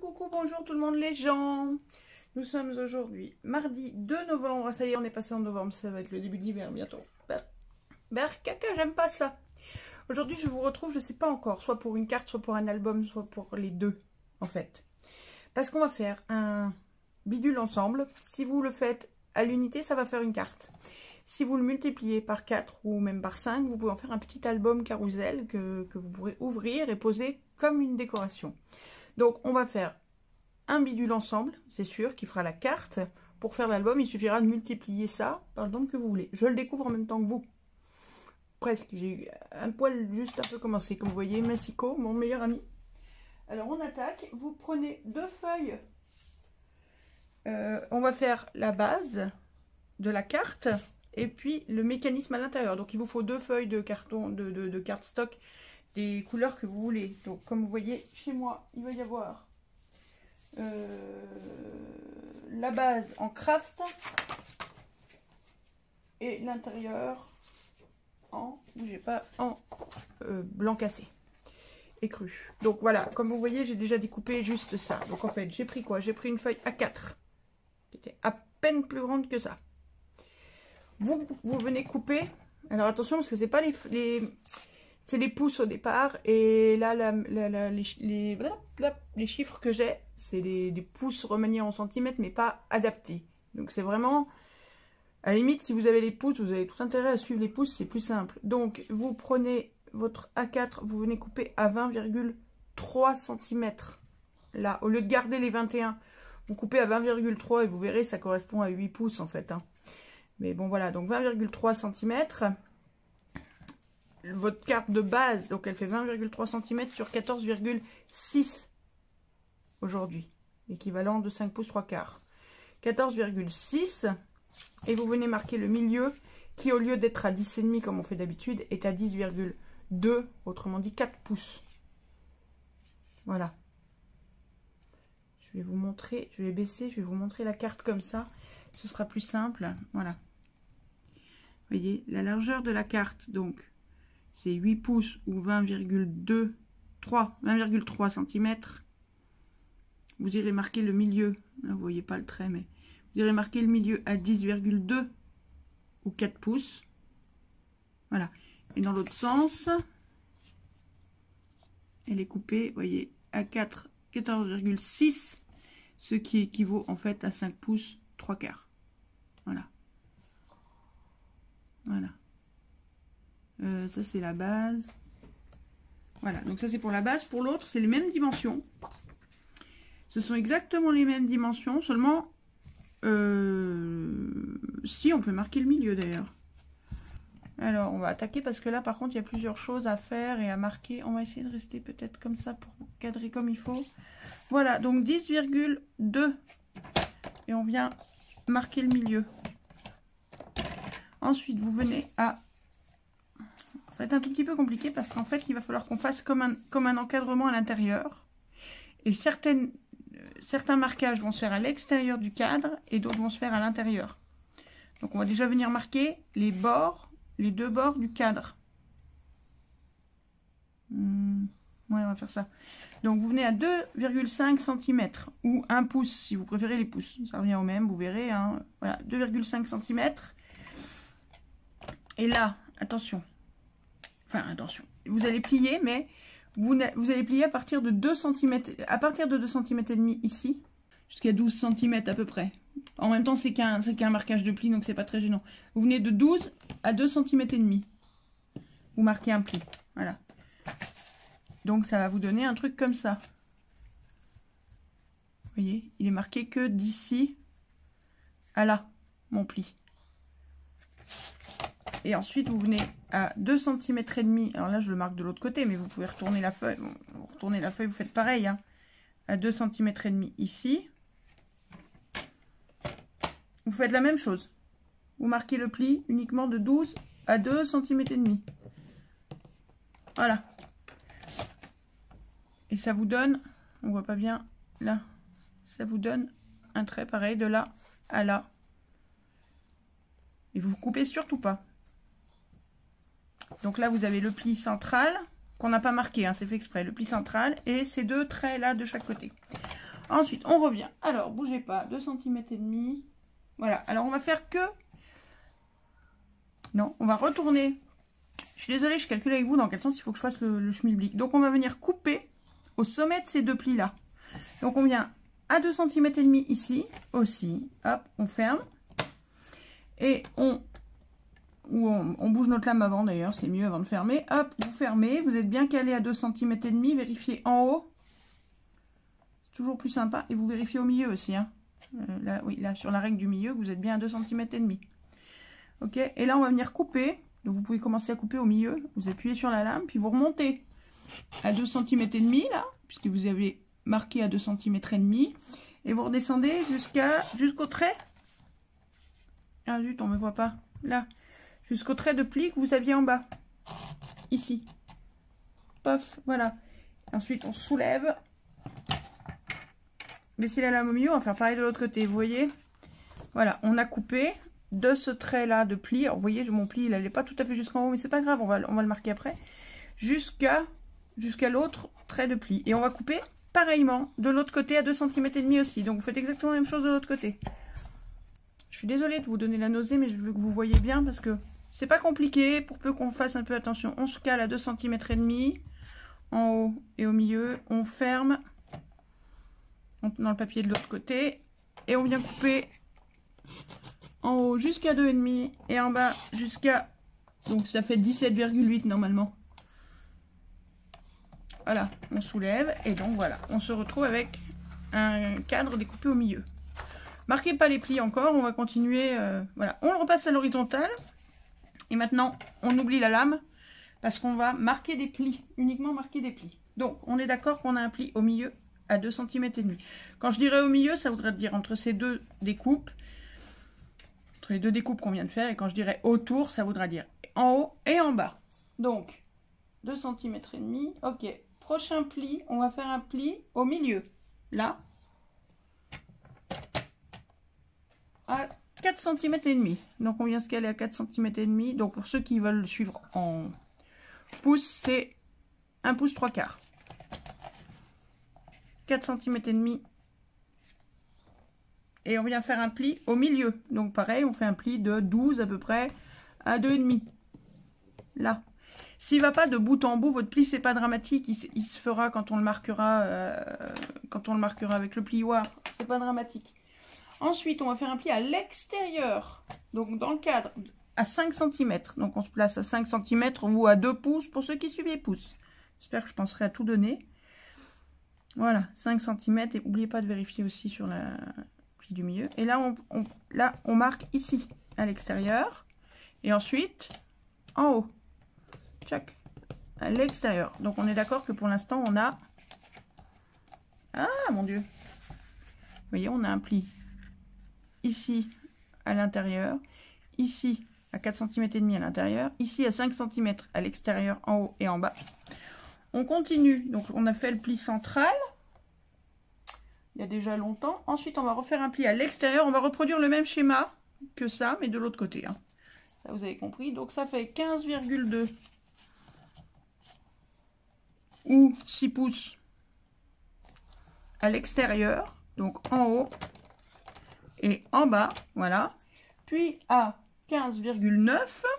coucou, bonjour tout le monde les gens. Nous sommes aujourd'hui mardi 2 novembre. Ça y est, on est passé en novembre, ça va être le début de l'hiver bientôt. Caca, j'aime pas ça. Aujourd'hui, je vous retrouve, je sais pas encore, soit pour une carte, soit pour un album, soit pour les deux, en fait. Parce qu'on va faire un bidule ensemble. Si vous le faites à l'unité, ça va faire une carte. Si vous le multipliez par 4 ou même par 5, vous pouvez en faire un petit album carrousel que vous pourrez ouvrir et poser comme une décoration. Donc, on va faire un bidule ensemble, c'est sûr, qui fera la carte. Pour faire l'album, il suffira de multiplier ça par le nombre que vous voulez. Je le découvre en même temps que vous. Presque, j'ai eu un poil juste un peu commencé. Comme vous voyez, Massico, mon meilleur ami. Alors, on attaque. Vous prenez 2 feuilles. On va faire la base de la carte et puis le mécanisme à l'intérieur. Donc, il vous faut 2 feuilles de carton, de cardstock des couleurs que vous voulez. Donc, comme vous voyez, chez moi, il va y avoir la base en craft et l'intérieur en, bougez pas, en blanc cassé et cru. Donc voilà, comme vous voyez, j'ai déjà découpé juste ça. Donc en fait, j'ai pris quoi? J'ai pris une feuille A4 qui était à peine plus grande que ça. Vous venez couper. Alors attention, parce que c'est pas c'est les pouces au départ, et là, les chiffres que j'ai, c'est des pouces remaniés en centimètres, mais pas adaptés. Donc c'est vraiment, à la limite, si vous avez les pouces, vous avez tout intérêt à suivre les pouces, c'est plus simple. Donc vous prenez votre A4, vous venez couper à 20,3 cm. Là, au lieu de garder les 21, vous coupez à 20,3 et vous verrez, ça correspond à 8 pouces en fait. Hein. Mais bon voilà, donc 20,3 cm. Votre carte de base, donc elle fait 20,3 cm sur 14,6 aujourd'hui. L'équivalent de 5 pouces 3 quarts. 14,6 et vous venez marquer le milieu qui, au lieu d'être à 10,5 comme on fait d'habitude, est à 10,2, autrement dit 4 pouces. Voilà. Je vais vous montrer, je vais baisser, je vais vous montrer la carte comme ça. Ce sera plus simple. Voilà. Vous voyez, la largeur de la carte, donc, c'est 8 pouces ou 20,3 cm. Vous irez marquer le milieu. Là, vous voyez pas le trait, mais vous irez marquer le milieu à 10,2 ou 4 pouces. Voilà. Et dans l'autre sens, elle est coupée, vous voyez, à 14,6, ce qui équivaut en fait à 5 pouces 3 quarts. Voilà. Voilà. Ça c'est la base. Voilà, donc ça c'est pour la base. Pour l'autre, c'est les mêmes dimensions. Ce sont exactement les mêmes dimensions, seulement si on peut marquer le milieu d'ailleurs. Alors on va attaquer parce que là par contre il y a plusieurs choses à faire et à marquer. On va essayer de rester peut-être comme ça pour cadrer comme il faut. Voilà, donc 10,2 et on vient marquer le milieu. Ensuite vous venez à... Ça va être un tout petit peu compliqué parce qu'en fait, il va falloir qu'on fasse comme un encadrement à l'intérieur. Et certains marquages vont se faire à l'extérieur du cadre et d'autres vont se faire à l'intérieur. Donc, on va déjà venir marquer les bords, les 2 bords du cadre. Ouais, on va faire ça. Donc, vous venez à 2,5 cm ou 1 pouce si vous préférez les pouces. Ça revient au même, vous verrez. Hein. Voilà, 2,5 cm. Et là, attention. Enfin, attention, vous allez plier, mais vous allez plier à partir de 2 cm, à partir de 2 cm et demi ici, jusqu'à 12 cm à peu près. En même temps, c'est qu'un marquage de pli, donc c'est pas très gênant. Vous venez de 12 à 2 cm et demi. Vous marquez un pli, voilà. Donc ça va vous donner un truc comme ça. Vous voyez, il est marqué que d'ici à là, mon pli. Et ensuite, vous venez à 2 cm et demi. Alors là, je le marque de l'autre côté, mais vous pouvez retourner la feuille. Bon, vous retournez la feuille, vous faites pareil. Hein, à 2 cm et demi ici. Vous faites la même chose. Vous marquez le pli uniquement de 12 à 2 cm et demi. Voilà. Et ça vous donne, on voit pas bien là, ça vous donne un trait pareil de là à là. Et vous coupez surtout pas. Donc là, vous avez le pli central, qu'on n'a pas marqué, hein, c'est fait exprès, le pli central, et ces 2 traits là de chaque côté. Ensuite, on revient. Alors, bougez pas, 2 cm et demi. Voilà, alors on va faire que... Non, on va retourner. Je suis désolée, je calcule avec vous dans quel sens il faut que je fasse le schmilblick. Donc, on va venir couper au sommet de ces deux plis-là. Donc, on vient à 2 cm et demi ici, aussi. Hop, on ferme. Et on bouge notre lame avant d'ailleurs, c'est mieux avant de fermer. Hop, vous fermez, vous êtes bien calé à 2 cm et demi, vérifiez en haut. C'est toujours plus sympa. Et vous vérifiez au milieu aussi. Hein. Là, oui, là, sur la règle du milieu, vous êtes bien à 2 cm et demi. Ok, et là, on va venir couper. Donc, vous pouvez commencer à couper au milieu. Vous appuyez sur la lame, puis vous remontez à 2 cm et demi, là, puisque vous avez marqué à 2 cm et demi. Et vous redescendez jusqu'au trait. Ah zut, on ne me voit pas. Là. Jusqu'au trait de pli que vous aviez en bas. Ici. Pof, voilà. Ensuite, on soulève. Laissez la lame au milieu, on va faire pareil de l'autre côté, vous voyez. Voilà, on a coupé de ce trait-là de pli. Alors, vous voyez, mon pli, il n'allait pas tout à fait jusqu'en haut, mais c'est pas grave, on va le marquer après. Jusqu'à l'autre trait de pli. Et on va couper pareillement de l'autre côté à 2 cm et demi aussi. Donc, vous faites exactement la même chose de l'autre côté. Je suis désolée de vous donner la nausée, mais je veux que vous voyez bien parce que c'est pas compliqué. Pour peu qu'on fasse un peu attention, on se cale à 2 cm et demi en haut et au milieu. On ferme dans le papier de l'autre côté et on vient couper en haut jusqu'à 2,5 et en bas jusqu'à... Donc ça fait 17,8 normalement. Voilà, on soulève et donc voilà, on se retrouve avec un cadre découpé au milieu. Marquez pas les plis encore, on va continuer. Voilà, on le repasse à l'horizontale. Et maintenant, on oublie la lame parce qu'on va marquer des plis, uniquement marquer des plis. Donc, on est d'accord qu'on a un pli au milieu à 2 cm et demi. Quand je dirais au milieu, ça voudrait dire entre ces deux découpes, entre les deux découpes qu'on vient de faire. Et quand je dirais autour, ça voudra dire en haut et en bas. Donc, 2 cm et demi. Ok, prochain pli, on va faire un pli au milieu. Là. À 4 cm et demi. Donc on vient se caler à 4 cm et demi. Donc pour ceux qui veulent suivre en pouces, c'est 1 pouce 3/4. 4 cm et demi. Et on vient faire un pli au milieu. Donc pareil, on fait un pli de 12 à peu près à 2,5. Là. S'il ne va pas de bout en bout, votre pli, c'est pas dramatique. Il se fera quand on le marquera avec le plioir. C'est pas dramatique. Ensuite, on va faire un pli à l'extérieur, donc dans le cadre, à 5 cm. Donc, on se place à 5 cm ou à 2 pouces pour ceux qui suivent les pouces. J'espère que je penserai à tout donner. Voilà, 5 cm. Et n'oubliez pas de vérifier aussi sur la pli du milieu. Et là, on marque ici, à l'extérieur. Et ensuite, en haut. Tchac, à l'extérieur. Donc, on est d'accord que pour l'instant, on a... Ah, mon Dieu. Vous voyez, on a un pli. Ici à l'intérieur, ici à 4 cm et demi à l'intérieur, ici à 5 cm à l'extérieur, en haut et en bas. On continue, donc on a fait le pli central, il y a déjà longtemps. Ensuite, on va refaire un pli à l'extérieur, on va reproduire le même schéma que ça, mais de l'autre côté. Hein. Ça, vous avez compris. Donc, ça fait 15,2 ou 6 pouces à l'extérieur, donc en haut. Et en bas, voilà. Puis à 15,9.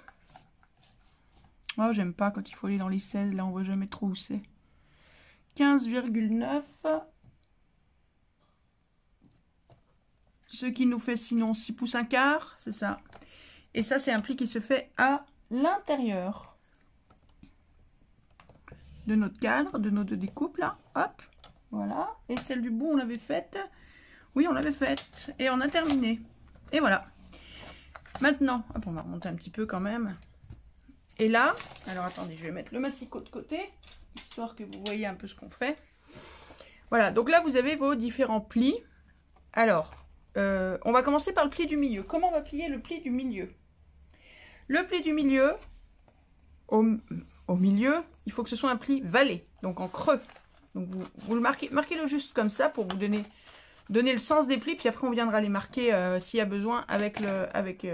Oh, j'aime pas quand il faut aller dans les 16. Là, on voit jamais trop où c'est. 15,9. Ce qui nous fait sinon 6 pouces 1/4. C'est ça. Et ça, c'est un pli qui se fait à l'intérieur de notre cadre, de nos deux découpes là. Hop. Voilà. Et celle du bout, on l'avait faite. Oui, on l'avait faite et on a terminé. Et voilà. Maintenant, hop, on va remonter un petit peu quand même. Et là, alors attendez, je vais mettre le massicot de côté, histoire que vous voyez un peu ce qu'on fait. Voilà, donc là, vous avez vos différents plis. Alors, on va commencer par le pli du milieu. Comment on va plier le pli du milieu? Le pli du milieu, au milieu, il faut que ce soit un pli vallé, donc en creux. Donc vous le marquez-le juste comme ça pour vous donner le sens des plis, puis après on viendra les marquer s'il y a besoin avec le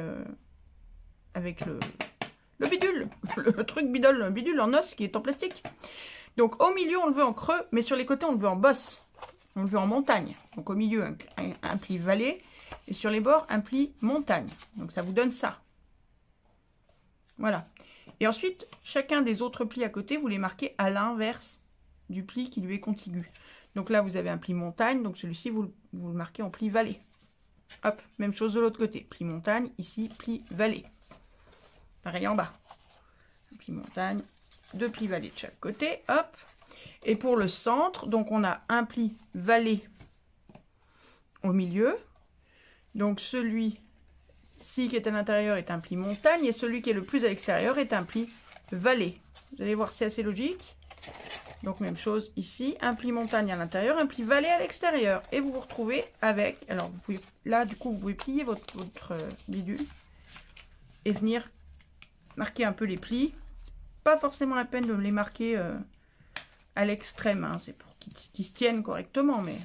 bidule, le truc bidule en os qui est en plastique. Donc au milieu on le veut en creux, mais sur les côtés on le veut en bosse. On le veut en montagne. Donc au milieu, un pli vallée. Et sur les bords, un pli montagne. Donc ça vous donne ça. Voilà. Et ensuite, chacun des autres plis à côté, vous les marquez à l'inverse du pli qui lui est contigu. Donc là, vous avez un pli montagne. Donc celui-ci, vous le marquez en pli vallée. Hop, même chose de l'autre côté. Pli montagne, ici, pli vallée. Pareil en bas. Un pli montagne, 2 plis vallées de chaque côté. Hop. Et pour le centre, donc on a un pli vallée au milieu. Donc celui-ci qui est à l'intérieur est un pli montagne et celui qui est le plus à l'extérieur est un pli vallée. Vous allez voir, c'est assez logique. Donc même chose ici, un pli montagne à l'intérieur, un pli vallée à l'extérieur. Et vous vous retrouvez avec, alors vous pouvez, là du coup vous pouvez plier votre bidule et venir marquer un peu les plis. C'est pas forcément la peine de les marquer à l'extrême, hein. C'est pour qu'ils se tiennent correctement, mais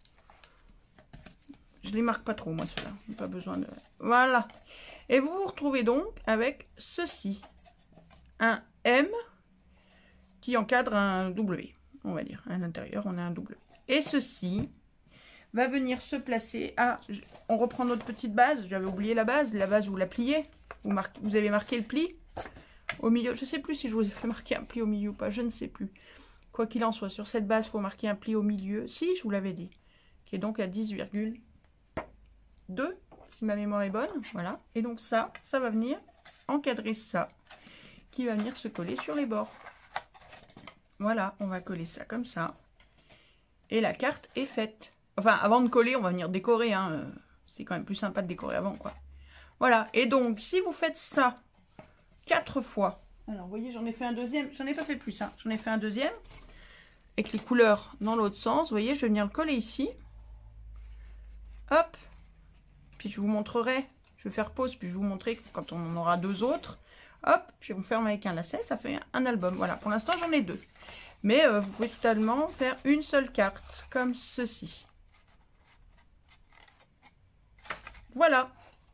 je les marque pas trop moi ceux-là, pas besoin de... Voilà. Et vous vous retrouvez donc avec ceci, un M qui encadre un W, on va dire. À l'intérieur, on a un W. Et ceci va venir se placer à... On reprend notre petite base. J'avais oublié la base. La base, vous la pliez. Vous avez marqué le pli au milieu. Je ne sais plus si je vous ai fait marquer un pli au milieu ou pas. Je ne sais plus. Quoi qu'il en soit, sur cette base, il faut marquer un pli au milieu. Si, je vous l'avais dit. Qui est donc à 10,2, si ma mémoire est bonne. Voilà. Et donc ça va venir encadrer ça, qui va venir se coller sur les bords. Voilà, on va coller ça comme ça. Et la carte est faite. Enfin, avant de coller, on va venir décorer. Hein. C'est quand même plus sympa de décorer avant, quoi. Voilà, et donc, si vous faites ça 4 fois... Alors, vous voyez, j'en ai fait un deuxième. J'en ai pas fait plus, hein. J'en ai fait un deuxième. Avec les couleurs dans l'autre sens. Vous voyez, je vais venir le coller ici. Hop. Puis, je vous montrerai. Je vais faire pause, puis je vais vous montrer quand on en aura 2 autres. Hop, puis on ferme avec un lacet, ça fait un album. Voilà, pour l'instant j'en ai 2. Mais vous pouvez totalement faire une seule carte, comme ceci. Voilà.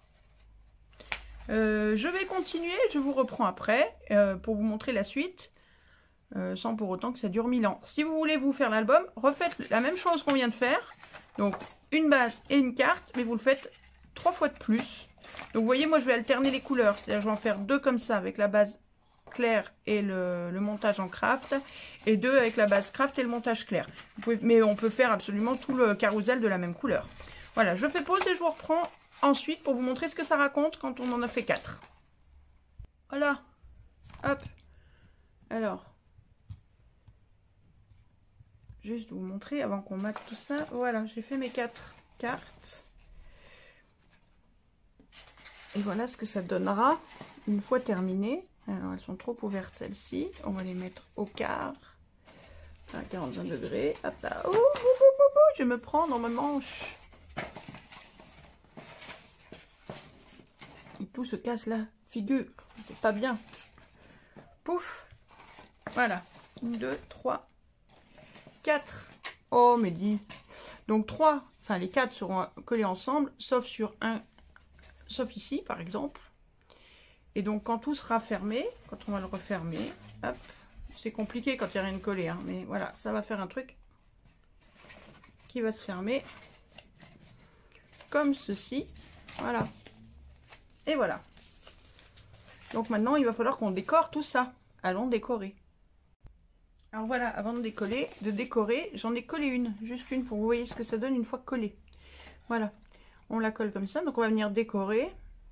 Je vais continuer, je vous reprends après, pour vous montrer la suite, sans pour autant que ça dure 1000 ans. Si vous voulez vous faire l'album, refaites la même chose qu'on vient de faire. Donc, une base et une carte, mais vous le faites 3 fois de plus. Donc vous voyez, moi je vais alterner les couleurs, c'est-à-dire je vais en faire 2 comme ça avec la base claire et le montage en craft, et 2 avec la base craft et le montage clair. Mais on peut faire absolument tout le carrousel de la même couleur. Voilà, je fais pause et je vous reprends ensuite pour vous montrer ce que ça raconte quand on en a fait 4. Voilà, hop, alors, juste vous montrer avant qu'on mate tout ça. Voilà, j'ai fait mes 4 cartes. Et voilà ce que ça donnera une fois terminé. Alors, elles sont trop ouvertes, celles-ci. On va les mettre au quart. À 45 degrés. Hop là. Ouh, ouh, ouh, ouh, je me prends dans ma manche. Et tout se casse la figure. C'est pas bien. Pouf. Voilà. 1, 2, 3, 4. Oh, mais dis. Donc 3, enfin les 4 seront collés ensemble, sauf sur un... Sauf ici, par exemple. Et donc, quand tout sera fermé, quand on va le refermer, hop, c'est compliqué quand il n'y a rien de collé, hein, mais voilà, ça va faire un truc qui va se fermer comme ceci. Voilà. Et voilà. Donc maintenant, il va falloir qu'on décore tout ça. Allons décorer. Alors voilà, avant de décorer, j'en ai collé une, juste une, pour que vous voyez ce que ça donne une fois collée. Voilà. On la colle comme ça, donc on va venir décorer,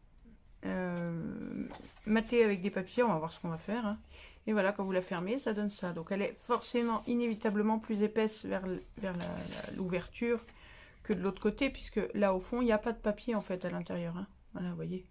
mater avec des papiers, on va voir ce qu'on va faire. Hein. Et voilà, quand vous la fermez, ça donne ça. Donc elle est forcément, inévitablement plus épaisse vers l'ouverture que de l'autre côté, puisque là au fond, il n'y a pas de papier en fait à l'intérieur. Hein. Voilà, vous voyez.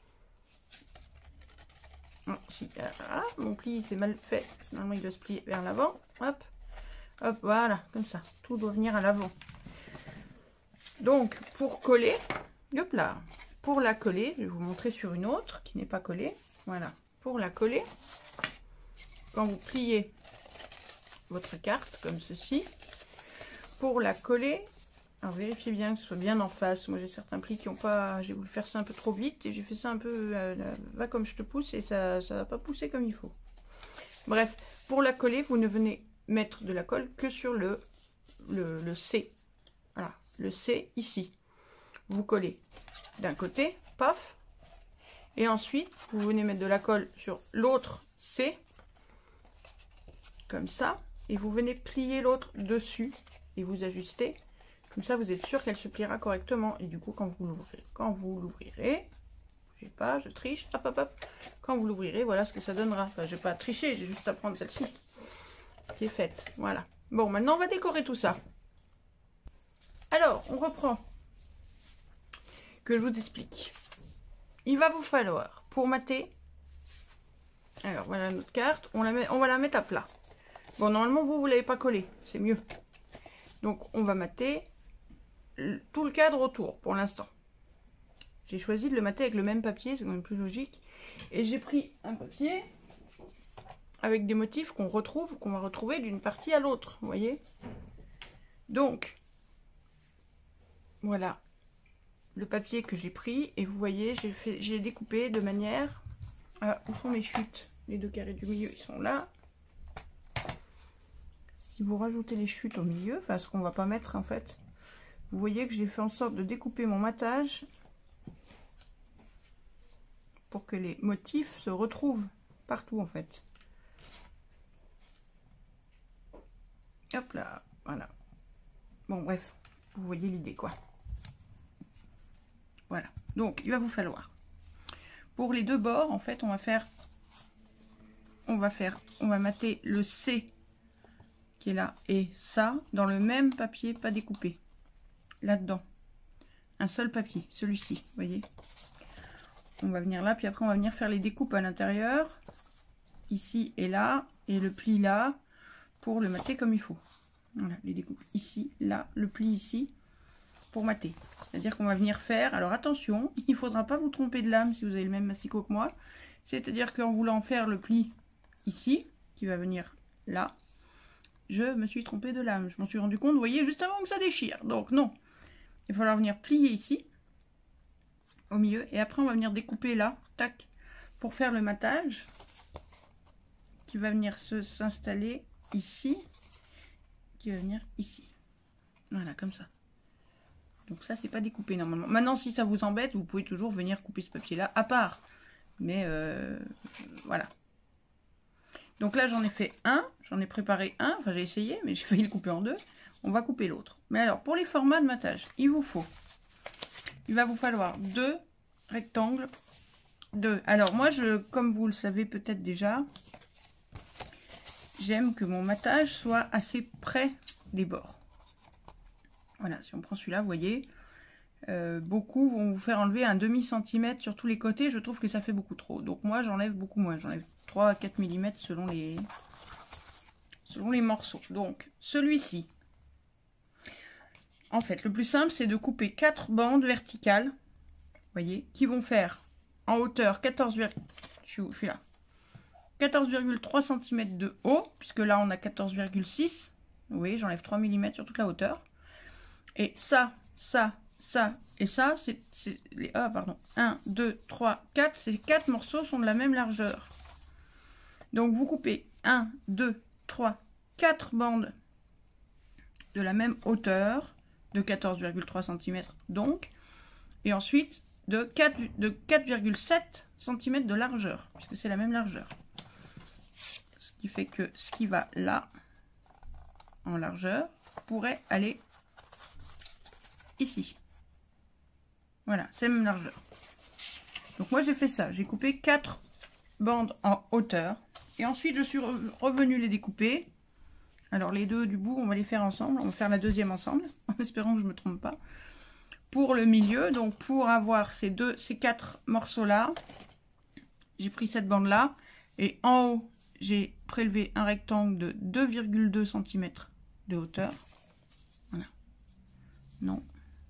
Oh, si, ah, mon pli c'est mal fait, normalement il doit se plier vers l'avant. Hop, hop, voilà, comme ça. Tout doit venir à l'avant. Donc, pour coller, hop là, pour la coller, je vais vous montrer sur une autre qui n'est pas collée. Voilà, pour la coller, quand vous pliez votre carte comme ceci, pour la coller, alors vérifiez bien que ce soit bien en face. Moi j'ai certains plis qui n'ont pas, j'ai voulu faire ça un peu trop vite et j'ai fait ça un peu, va comme je te pousse et ça va pas pousser comme il faut. Bref, pour la coller, vous ne venez mettre de la colle que sur le le C. Voilà, le C ici. Vous collez d'un côté, paf. Et ensuite, vous venez mettre de la colle sur l'autre C. Comme ça. Et vous venez plier l'autre dessus. Et vous ajustez. Comme ça, vous êtes sûr qu'elle se pliera correctement. Et du coup, quand vous l'ouvrirez, je sais pas, je triche, hop, hop, hop. Quand vous l'ouvrirez, voilà ce que ça donnera. Enfin, je vais pas tricher, j'ai juste à prendre celle-ci qui est faite. Voilà. Bon, maintenant, on va décorer tout ça. Alors, on reprend. Que je vous explique. Il va vous falloir, pour mater, alors voilà notre carte, on va la mettre à plat. Bon, normalement, vous l'avez pas collé, c'est mieux. Donc, on va mater tout le cadre autour, pour l'instant. J'ai choisi de le mater avec le même papier, c'est quand même plus logique. Et j'ai pris un papier avec des motifs qu'on va retrouver d'une partie à l'autre, vous voyez. Donc, voilà le papier que j'ai pris. Et vous voyez, j'ai découpé de manière... où sont mes chutes? Les deux carrés du milieu, ils sont là. Si vous rajoutez les chutes au milieu, enfin ce qu'on va pas mettre en fait, vous voyez que j'ai fait en sorte de découper mon matage pour que les motifs se retrouvent partout en fait. Hop là, voilà. Bon bref, vous voyez l'idée quoi. Voilà, donc il va vous falloir, pour les deux bords en fait, on va mater le C qui est là et ça dans le même papier pas découpé, là-dedans, un seul papier, celui-ci, vous voyez. On va venir là, puis après on va venir faire les découpes à l'intérieur, ici et là, et le pli là, pour le mater comme il faut. Voilà, les découpes ici, là, le pli ici, pour mater. C'est-à-dire qu'on va venir faire, alors attention, il ne faudra pas vous tromper de lame si vous avez le même massicot que moi. C'est-à-dire qu'en voulant faire le pli ici, qui va venir là, je me suis trompée de lame. Je m'en suis rendu compte, vous voyez, juste avant que ça déchire. Donc non, il va falloir venir plier ici, au milieu, et après on va venir découper là, tac, pour faire le matage, qui va venir s'installer ici, qui va venir ici. Voilà, comme ça. Donc ça, c'est pas découpé normalement. Maintenant, si ça vous embête, vous pouvez toujours venir couper ce papier-là à part. Mais voilà. Donc là, j'en ai fait un. J'en ai préparé un. Enfin, j'ai essayé, mais j'ai failli le couper en deux. On va couper l'autre. Mais alors, pour les formats de matage, il va vous falloir deux rectangles. Alors, moi, comme vous le savez peut-être déjà, j'aime que mon matage soit assez près des bords. Voilà, si on prend celui-là, vous voyez, beaucoup vont vous faire enlever un demi-centimètre sur tous les côtés. Je trouve que ça fait beaucoup trop. Donc moi, j'enlève beaucoup moins. J'enlève 3 à 4 mm selon les morceaux. Donc, celui-ci, en fait, le plus simple, c'est de couper 4 bandes verticales, vous voyez, qui vont faire en hauteur 14,3 cm de haut, puisque là, on a 14,6. Vous voyez, j'enlève 3 mm sur toute la hauteur. Et ça et ça, c'est les... Ah, pardon. 1, 2, 3, 4. Ces 4 morceaux sont de la même largeur. Donc, vous coupez 1, 2, 3, 4 bandes de la même hauteur, de 14,3 cm donc. Et ensuite, de 4,7 cm de largeur, puisque c'est la même largeur. Ce qui fait que ce qui va là, en largeur, pourrait aller ici. Voilà, c'est la même largeur. Donc moi j'ai fait ça, j'ai coupé 4 bandes en hauteur. Et ensuite je suis revenue les découper. Alors les deux du bout, on va les faire ensemble. On va faire la deuxième ensemble, en espérant que je ne me trompe pas. Pour le milieu, donc pour avoir ces 4 morceaux là, j'ai pris cette bande là. Et en haut, j'ai prélevé un rectangle de 2,2 cm de hauteur. Voilà. Non.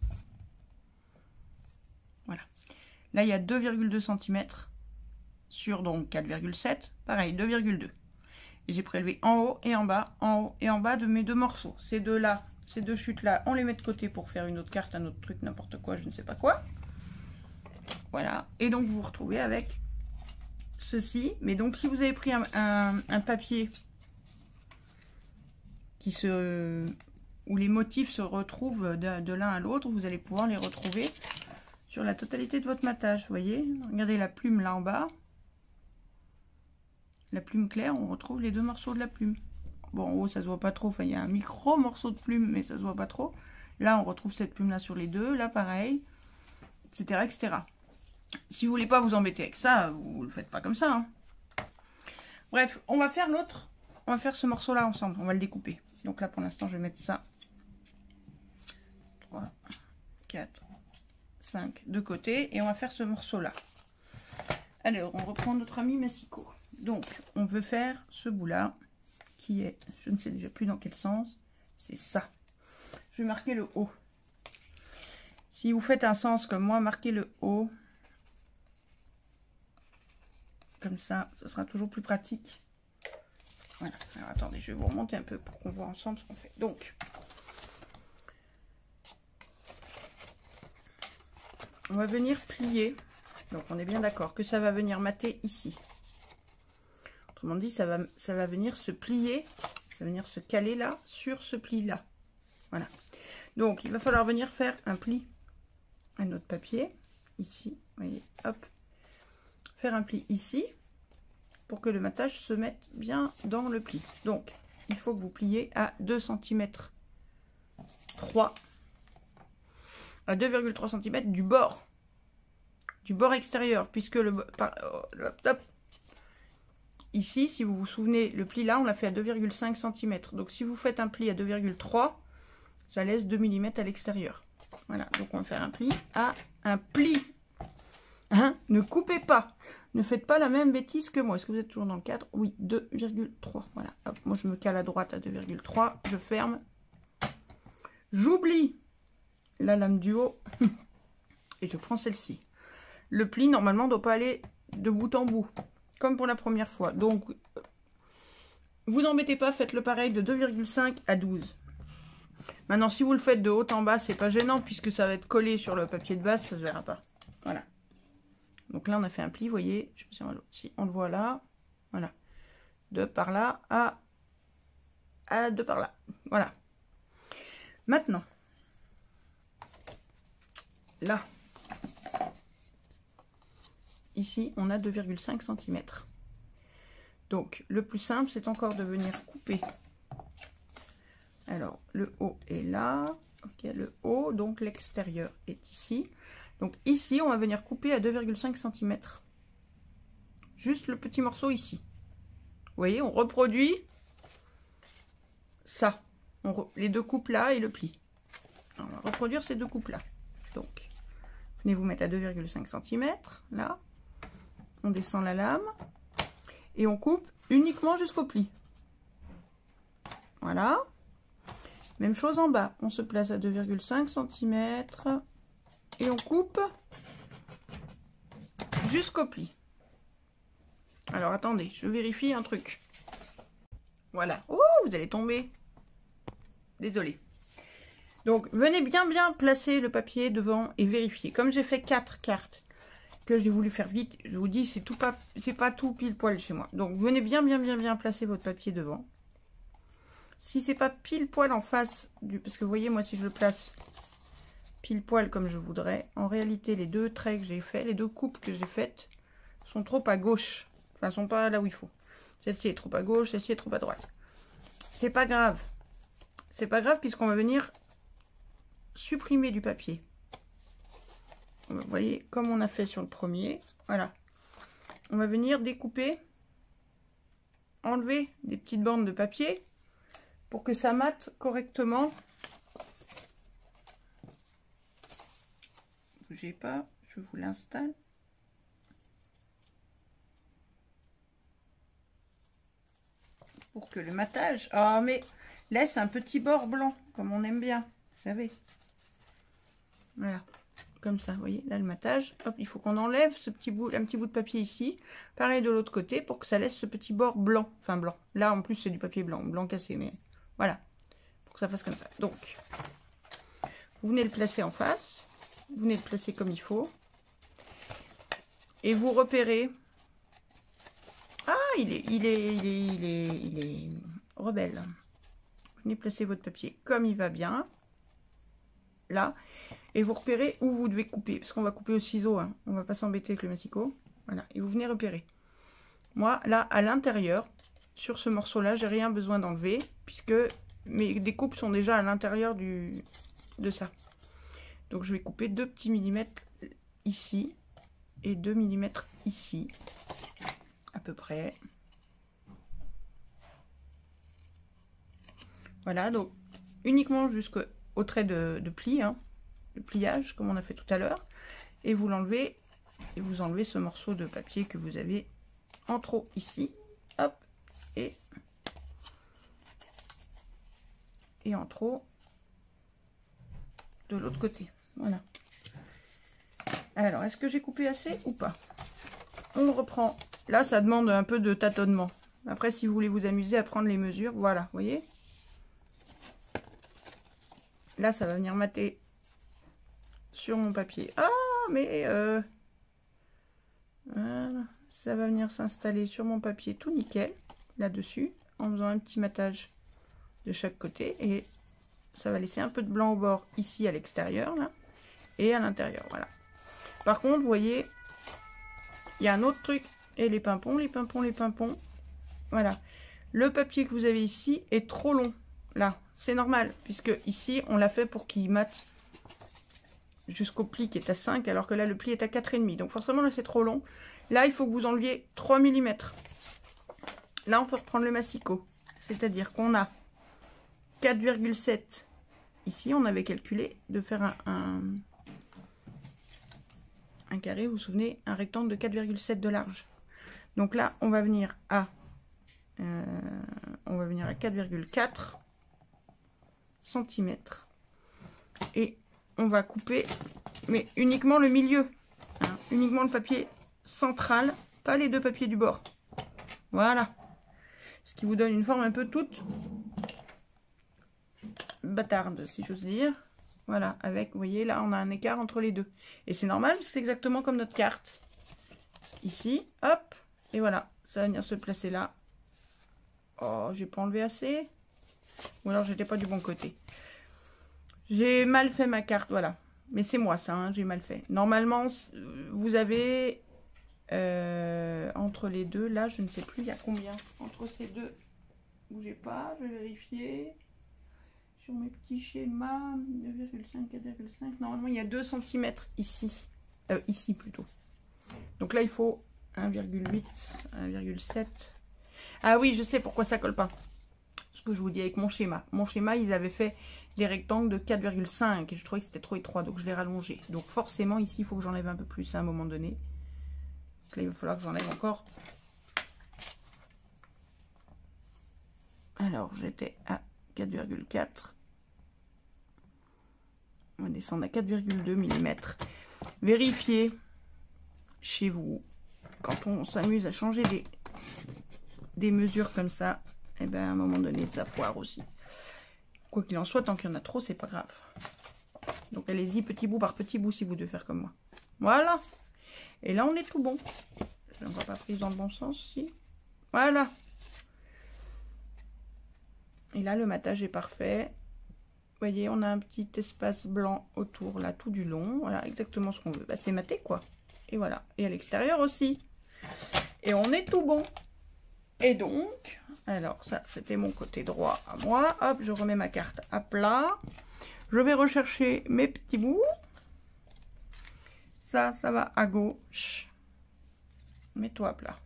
Voilà. Là, il y a 2,2 cm sur donc 4,7. Pareil, 2,2. Et j'ai prélevé en haut et en bas de mes deux morceaux. Ces deux-là, ces deux chutes-là, on les met de côté pour faire une autre carte, un autre truc, n'importe quoi, je ne sais pas quoi. Voilà. Et donc, vous vous retrouvez avec ceci. Mais donc, si vous avez pris un papier où les motifs se retrouvent de l'un à l'autre, vous allez pouvoir les retrouver sur la totalité de votre matage. Vous voyez, regardez la plume là en bas. La plume claire, on retrouve les deux morceaux de la plume. Bon, en haut, ça se voit pas trop. Enfin, il y a un micro morceau de plume, mais ça se voit pas trop. Là, on retrouve cette plume là sur les deux. Là, pareil, etc., etc. Si vous voulez pas vous embêter avec ça, vous le faites pas comme ça, hein. Bref, on va faire l'autre. On va faire ce morceau là ensemble. On va le découper. Donc là, pour l'instant, je vais mettre ça. 3, 4, 5 de côté. Et on va faire ce morceau là. Alors, on reprend notre ami Massicot. Donc, on veut faire ce bout là. Qui est, je ne sais déjà plus dans quel sens. C'est ça. Je vais marquer le haut. Si vous faites un sens comme moi, marquez le haut. Comme ça, ce sera toujours plus pratique. Voilà. Alors attendez, je vais vous remonter un peu pour qu'on voit ensemble ce qu'on fait. Donc, on va venir plier. Donc, on est bien d'accord que ça va venir mater ici. Autrement dit, ça va venir se plier, ça va venir se caler là, sur ce pli-là. Voilà. Donc, il va falloir venir faire un pli à notre papier, ici. Vous voyez, hop. Faire un pli ici pour que le matage se mette bien dans le pli. Donc, il faut que vous pliez à 2 cm 3 à 2,3 cm du bord extérieur, puisque ici, si vous vous souvenez, le pli là, on l'a fait à 2,5 cm. Donc, si vous faites un pli à 2,3, ça laisse 2 mm à l'extérieur. Voilà, donc on va faire un pli à un pli. Hein? Ne coupez pas. Ne faites pas la même bêtise que moi. Est-ce que vous êtes toujours dans le cadre? Oui, 2,3. Voilà. Hop, moi, je me cale à droite à 2,3. Je ferme. J'oublie la lame du haut. Et je prends celle-ci. Le pli, normalement, ne doit pas aller de bout en bout. Comme pour la première fois. Donc, vous embêtez pas. Faites le pareil de 2,5 à 12. Maintenant, si vous le faites de haut en bas, c'est pas gênant. Puisque ça va être collé sur le papier de base. Ça se verra pas. Voilà. Donc là, on a fait un pli, vous voyez. Je sais pas si on, si on le voit là. Voilà. De par là à de par là. Voilà. Maintenant. Là. Ici, on a 2,5 cm. Donc, le plus simple, c'est encore de venir couper. Alors, le haut est là. Ok, le haut, donc l'extérieur est ici. Donc ici, on va venir couper à 2,5 cm. Juste le petit morceau ici. Vous voyez, on reproduit ça. Les deux coupes là et le pli. Alors, on va reproduire ces deux coupes là. Donc, venez vous mettre à 2,5 cm. Là. On descend la lame. Et on coupe uniquement jusqu'au pli. Voilà. Même chose en bas. On se place à 2,5 cm. Et on coupe jusqu'au pli. Alors, attendez, je vérifie un truc. Voilà. Oh, vous allez tomber. Désolée. Donc, venez bien placer le papier devant et vérifier. Comme j'ai fait 4 cartes que j'ai voulu faire vite, je vous dis, c'est pas tout pile poil chez moi. Donc, venez bien placer votre papier devant. Si c'est pas pile poil en face du... Parce que vous voyez, moi, si je le place pile poil comme je voudrais, en réalité, les deux traits que j'ai fait, les deux coupes que j'ai faites, sont trop à gauche. Enfin, sont pas là où il faut. Celle-ci est trop à gauche, celle-ci est trop à droite. C'est pas grave. C'est pas grave puisqu'on va venir supprimer du papier. Vous voyez, comme on a fait sur le premier. Voilà. On va venir découper, enlever des petites bandes de papier pour que ça mate correctement. Bougez pas, je vous l'installe. Pour que le matage... Ah, mais laisse un petit bord blanc, comme on aime bien, vous savez. Voilà, comme ça, vous voyez, là le matage. Hop, il faut qu'on enlève ce petit bout, un petit bout de papier ici. Pareil de l'autre côté, pour que ça laisse ce petit bord blanc. Enfin, blanc. Là, en plus, c'est du papier blanc, blanc cassé, mais voilà. Pour que ça fasse comme ça. Donc, vous venez le placer en face. Vous venez le placer comme il faut. Et vous repérez... Ah, il est rebelle. venez placer votre papier comme il va bien. Là. Et vous repérez où vous devez couper. Parce qu'on va couper au ciseau. Hein. On va pas s'embêter avec le massicot. Voilà. Et vous venez repérer. Moi, là, à l'intérieur, sur ce morceau-là, j'ai rien besoin d'enlever. Puisque mes découpes sont déjà à l'intérieur de ça. Donc, je vais couper 2 petits millimètres ici. Et 2 mm ici. À peu près. Voilà. Donc, uniquement jusqu'au trait de pli. Hein. Le pliage comme on a fait tout à l'heure, et vous l'enlevez et vous enlevez ce morceau de papier que vous avez en trop ici, hop, et en trop de l'autre côté. Voilà. Alors, est-ce que j'ai coupé assez ou pas? On reprend. Là, ça demande un peu de tâtonnement. Après, si vous voulez vous amuser à prendre les mesures, voilà, vous voyez, là, ça va venir mater sur mon papier. Ah, mais voilà, ça va venir s'installer sur mon papier tout nickel, là-dessus, en faisant un petit matage de chaque côté. Et ça va laisser un peu de blanc au bord, ici à l'extérieur, là, et à l'intérieur, voilà. Par contre, vous voyez, il y a un autre truc, et les pimpons, voilà. Le papier que vous avez ici est trop long, là, c'est normal, puisque ici, on l'a fait pour qu'il mate jusqu'au pli qui est à 5, alors que là le pli est à 4,5. Donc forcément là c'est trop long. Là il faut que vous enleviez 3 mm. Là on peut reprendre le massicot. C'est-à-dire qu'on a 4,7 ici. On avait calculé de faire un carré, vous vous souvenez, un rectangle de 4,7 de large. Donc là on va venir à 4,4 cm. Et on va couper, mais uniquement le milieu, hein, uniquement le papier central, pas les 2 papiers du bord. Voilà. Ce qui vous donne une forme un peu toute bâtarde, si j'ose dire. Voilà, avec, vous voyez, là, on a un écart entre les deux. Et c'est normal, c'est exactement comme notre carte. Ici, hop, et voilà, ça va venir se placer là. Oh, j'ai pas enlevé assez. Ou alors, j'étais pas du bon côté. J'ai mal fait ma carte, voilà. Mais c'est moi ça, hein, j'ai mal fait. Normalement, vous avez entre les deux, là, je ne sais plus, il y a combien entre ces deux. Bougez pas, je vais vérifier. Sur mes petits schémas, 2,5, 4,5. Normalement, il y a 2 cm ici. Ici plutôt. Donc là, il faut 1,8, 1,7. Ah oui, je sais pourquoi ça colle pas. Ce que je vous dis avec mon schéma. Mon schéma, ils avaient fait des rectangles de 4,5 et je trouvais que c'était trop étroit, donc je l'ai rallongé. Donc forcément, ici, il faut que j'enlève un peu plus à un moment donné. Donc là, il va falloir que j'enlève encore. Alors, j'étais à 4,4. On va descendre à 4,2 mm. Vérifiez chez vous, quand on s'amuse à changer des mesures comme ça, et bien à un moment donné, ça foire aussi. Quoi qu'il en soit, tant qu'il y en a trop, c'est pas grave. Donc allez-y petit bout par petit bout si vous devez faire comme moi. Voilà. Et là, on est tout bon. Je ne vois pas prise dans le bon sens, si. Voilà. Et là, le matage est parfait. Vous voyez, on a un petit espace blanc autour, là, tout du long. Voilà, exactement ce qu'on veut. Bah, c'est maté, quoi. Et voilà. Et à l'extérieur aussi. Et on est tout bon. Et donc, alors ça, c'était mon côté droit à moi. Hop, je remets ma carte à plat. Je vais rechercher mes petits bouts. Ça va à gauche. Mets-toi à plat.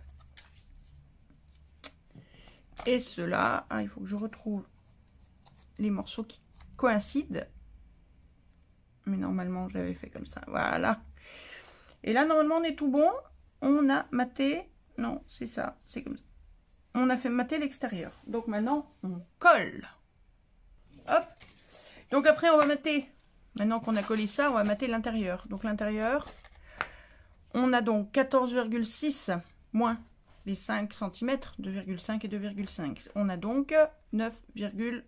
Et cela, il faut que je retrouve les morceaux qui coïncident. Mais normalement, je l'avais fait comme ça. Voilà. Et là, normalement, on est tout bon. On a maté. Non, c'est ça. C'est comme ça. On a fait mater l'extérieur. Donc maintenant, on colle. Hop. Donc après, on va mater. Maintenant qu'on a collé ça, on va mater l'intérieur. Donc l'intérieur, on a donc 14,6 moins les 5 cm, 2,5 et 2,5. On a donc 9,6.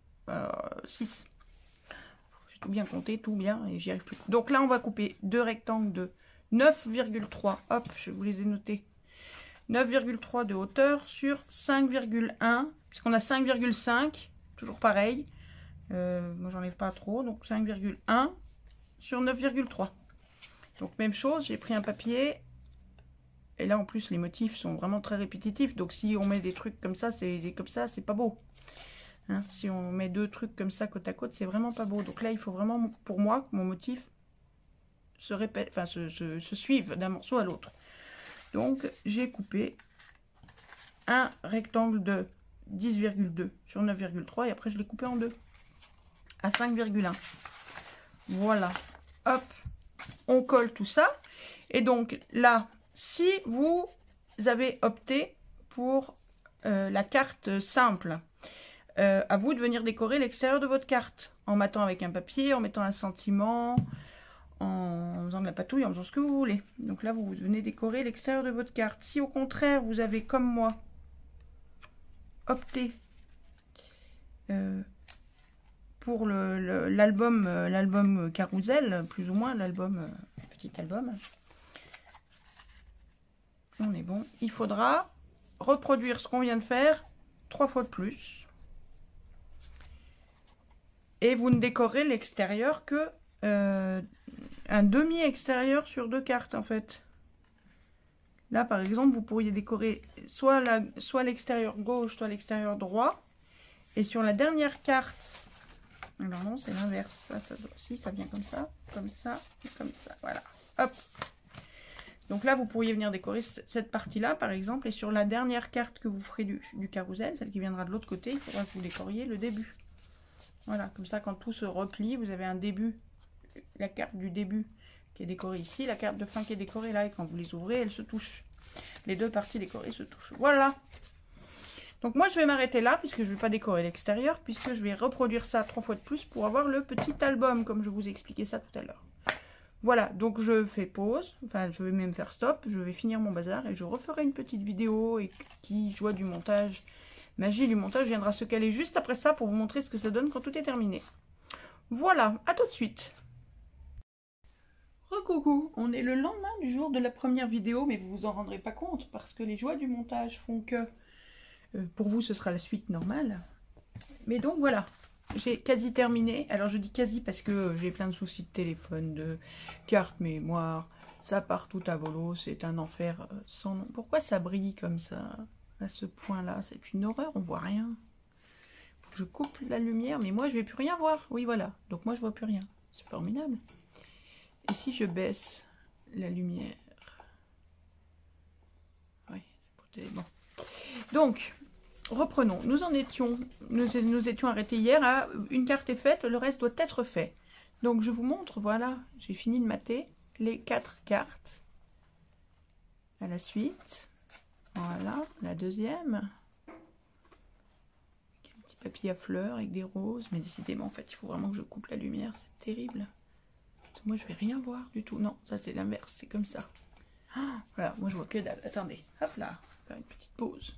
J'ai tout bien compté, tout bien, et j'y arrive plus. Donc là, on va couper 2 rectangles de 9,3. Hop, je vous les ai notés. 9,3 de hauteur sur 5,1, puisqu'on a 5,5. toujours pareil. Moi, j'enlève pas trop, donc 5,1 sur 9,3. Donc, même chose, j'ai pris un papier. Et là, en plus, les motifs sont vraiment très répétitifs. Donc, si on met des trucs comme ça, c'est pas beau. Hein, si on met deux trucs comme ça côte à côte, c'est vraiment pas beau. Donc là, il faut vraiment, pour moi, que mon motif se répète, enfin, se suive d'un morceau à l'autre. Donc, j'ai coupé un rectangle de 10,2 sur 9,3 et après, je l'ai coupé en deux à 5,1. Voilà. Hop, on colle tout ça. Et donc, là, si vous avez opté pour la carte simple, à vous de venir décorer l'extérieur de votre carte en mattant avec un papier, en mettant un sentiment, en faisant de la patouille, en faisant ce que vous voulez. Donc là, vous venez décorer l'extérieur de votre carte. Si au contraire, vous avez, comme moi, opté pour l'album Carousel, plus ou moins, l'album, petit album, on est bon. Il faudra reproduire ce qu'on vient de faire 3 fois de plus. Et vous ne décorez l'extérieur que un demi-extérieur sur 2 cartes, en fait. Là, par exemple, vous pourriez décorer soit l'extérieur gauche, soit l'extérieur droit. Et sur la dernière carte, alors non, c'est l'inverse. Ça aussi, ça vient comme ça, comme ça, et comme ça. Voilà. Hop. Donc là, vous pourriez venir décorer cette partie-là, par exemple. Et sur la dernière carte que vous ferez du carrousel, celle qui viendra de l'autre côté, il faudra que vous décoriez le début. Voilà, comme ça, quand tout se replie, vous avez un début, la carte du début qui est décorée ici, la carte de fin qui est décorée là. Et quand vous les ouvrez, elles se touchent. Les deux parties décorées se touchent. Voilà. Donc moi, je vais m'arrêter là, puisque je ne vais pas décorer l'extérieur, puisque je vais reproduire ça 3 fois de plus pour avoir le petit album, comme je vous ai expliqué ça tout à l'heure. Voilà, donc je fais pause, enfin je vais même faire stop, je vais finir mon bazar et je referai une petite vidéo et qui, joie du montage, magie du montage, viendra se caler juste après ça pour vous montrer ce que ça donne quand tout est terminé. Voilà, à tout de suite. Recoucou, on est le lendemain du jour de la première vidéo, mais vous vous en rendrez pas compte parce que les joies du montage font que pour vous ce sera la suite normale. Mais donc voilà. J'ai quasi terminé. Alors je dis quasi parce que j'ai plein de soucis de téléphone, de carte mémoire. Ça part tout à volo. C'est un enfer sans nom. Pourquoi ça brille comme ça à ce point-là? C'est une horreur. On voit rien. Faut que je coupe la lumière. Mais moi je vais plus rien voir. Oui voilà. Donc moi je vois plus rien. C'est formidable. Et si je baisse la lumière? Oui. Bon. Donc... reprenons, nous étions arrêtés hier à une carte est faite, le reste doit être fait. Donc je vous montre, voilà, j'ai fini de mater les 4 cartes. À la suite, voilà, la deuxième. Un petit papier à fleurs avec des roses, mais décidément en fait il faut vraiment que je coupe la lumière, c'est terrible. Parce que moi je vais rien voir du tout, non, ça c'est l'inverse, c'est comme ça. Ah, voilà, moi je vois que dalle, attendez, hop là, faire une petite pause.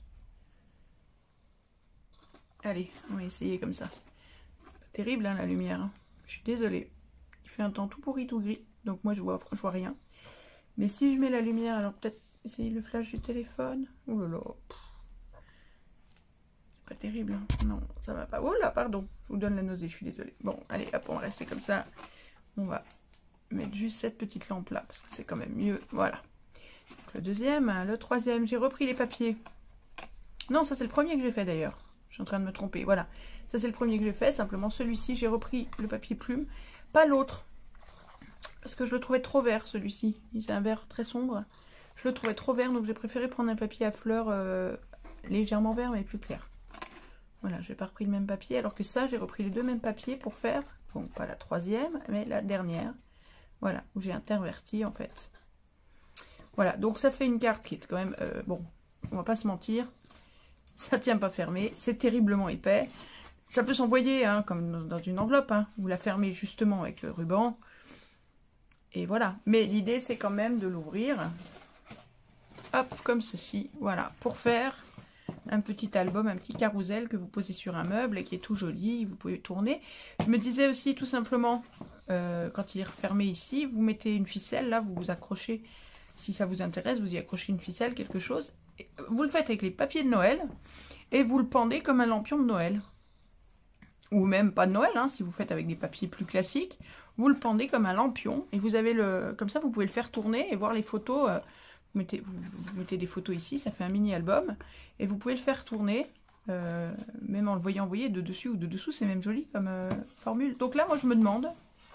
Allez, on va essayer comme ça. Pas terrible hein, la lumière. Hein. Je suis désolée. Il fait un temps tout pourri, tout gris. Donc moi je vois rien. Mais si je mets la lumière, alors peut-être essayer le flash du téléphone. Oh là là. C'est pas terrible. Hein. Non, ça va pas. Oh là, pardon. Je vous donne la nausée, je suis désolée. Bon, allez, hop, on va rester comme ça. On va mettre juste cette petite lampe là, parce que c'est quand même mieux. Voilà. Donc, le deuxième, le troisième, j'ai repris les papiers. Non, ça c'est le premier que j'ai fait d'ailleurs. Je suis en train de me tromper, voilà. Ça, c'est le premier que j'ai fait. Simplement, celui-ci, j'ai repris le papier plume. Pas l'autre. Parce que je le trouvais trop vert, celui-ci. C'est un vert très sombre. Je le trouvais trop vert, donc j'ai préféré prendre un papier à fleurs légèrement vert, mais plus clair. Voilà, je n'ai pas repris le même papier. Alors que ça, j'ai repris les deux mêmes papiers pour faire, bon, pas la troisième, mais la dernière. Voilà, où j'ai interverti, en fait. Voilà, donc ça fait une carte qui est quand même... bon, on va pas se mentir. Ça tient pas fermé, c'est terriblement épais. Ça peut s'envoyer hein, comme dans une enveloppe. Hein. Vous la fermez justement avec le ruban. Et voilà. Mais l'idée, c'est quand même de l'ouvrir. Hop, comme ceci. Voilà. Pour faire un petit album, un petit carrousel que vous posez sur un meuble et qui est tout joli. Vous pouvez tourner. Je me disais aussi tout simplement, quand il est refermé ici, vous mettez une ficelle. Là, vous vous accrochez. Si ça vous intéresse, vous y accrochez une ficelle, quelque chose. Vous le faites avec les papiers de Noël et vous le pendez comme un lampion de Noël. ou même pas de Noël, hein, si vous faites avec des papiers plus classiques, vous le pendez comme un lampion, et vous avez comme ça vous pouvez le faire tourner et voir les photos, vous mettez des photos ici, ça fait un mini album, et vous pouvez le faire tourner, même en le voyant envoyer de dessus ou de dessous, c'est même joli comme formule. Donc là moi je me demande,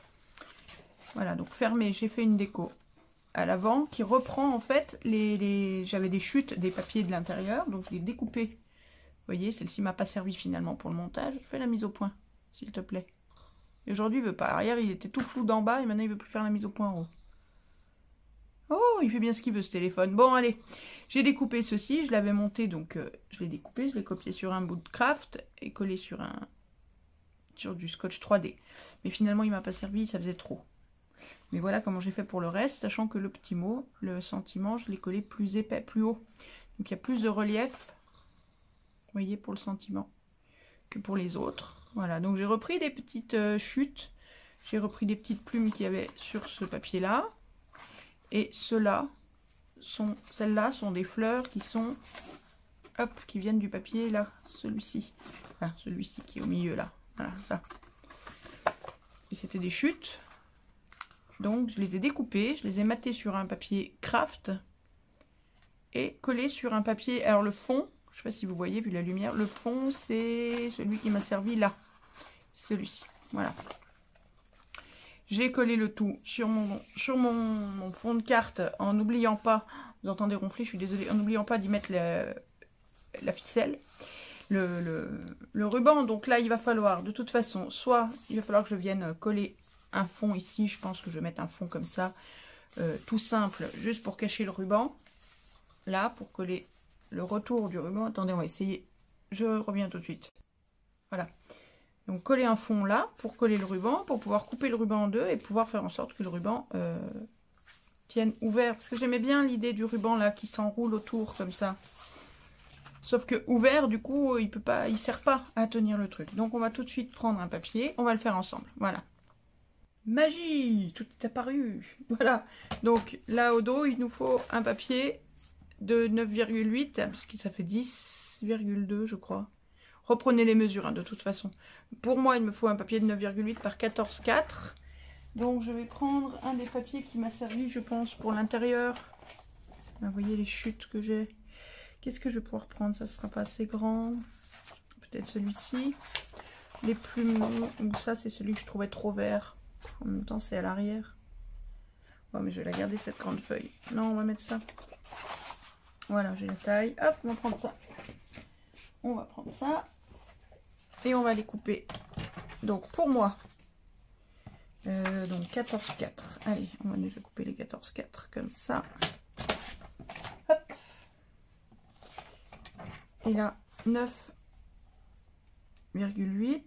voilà, donc fermé, j'ai fait une déco à l'avant qui reprend en fait j'avais des chutes des papiers de l'intérieur, donc je l'ai découpé. Vous voyez, celle-ci m'a pas servi finalement pour le montage. Je fais la mise au point, s'il te plaît. Et aujourd'hui, il veut pas. Hier, il était tout flou d'en bas et maintenant, il veut plus faire la mise au point en haut. Oh, il fait bien ce qu'il veut, ce téléphone. Bon, allez. J'ai découpé ceci. Je l'avais monté, donc je l'ai découpé. Je l'ai copié sur un bout de craft et collé sur du scotch 3D. Mais finalement, il m'a pas servi. Ça faisait trop. Mais voilà comment j'ai fait pour le reste, sachant que le petit mot, le sentiment, je l'ai collé plus épais, plus haut. Donc, il y a plus de relief. Vous voyez, pour le sentiment, que pour les autres. Voilà, donc j'ai repris des petites chutes. J'ai repris des petites plumes qu'il y avait sur ce papier-là. Et celles-là sont des fleurs qui sont, hop, qui viennent du papier, là, celui-ci. Enfin, celui-ci qui est au milieu, là. Voilà, ça. Et c'était des chutes. Donc, je les ai découpées, je les ai mattées sur un papier craft. Et collées sur un papier, alors le fond... Je ne sais pas si vous voyez, vu la lumière. Le fond, c'est celui qui m'a servi là. Celui-ci. Voilà. J'ai collé le tout sur mon fond de carte en n'oubliant pas, vous entendez ronfler, je suis désolée, en n'oubliant pas d'y mettre la ficelle, le ruban. Donc là, il va falloir, de toute façon, soit il va falloir que je vienne coller un fond ici. Je pense que je vais mettre un fond comme ça, tout simple, juste pour cacher le ruban. Là, pour coller le retour du ruban. Attendez, on va essayer. Je reviens tout de suite. Voilà. Donc, coller un fond là pour coller le ruban, pour pouvoir couper le ruban en deux et pouvoir faire en sorte que le ruban tienne ouvert. Parce que j'aimais bien l'idée du ruban là qui s'enroule autour comme ça. Sauf que ouvert, du coup, il sert pas à tenir le truc. Donc, on va tout de suite prendre un papier. On va le faire ensemble. Voilà. Magie! Tout est apparu. Voilà. Donc, là au dos, il nous faut un papier de 9,8 parce que ça fait 10,2 je crois. Reprenez les mesures hein, de toute façon. Pour moi il me faut un papier de 9,8 par 14,4. Donc je vais prendre un des papiers qui m'a servi je pense pour l'intérieur. Vous voyez les chutes que j'ai. Qu'est-ce que je vais pouvoir prendre? Ça sera pas assez grand. Peut-être celui-ci. Les plumes, ou ça c'est celui que je trouvais trop vert. En même temps c'est à l'arrière. Bon mais je vais la garder cette grande feuille. Non on va mettre ça. Voilà, j'ai la taille. Hop, on va prendre ça. On va prendre ça. Et on va les couper. Donc, pour moi, donc 14,4. Allez, on va déjà couper les 14,4 comme ça. Hop. Et là, 9,8.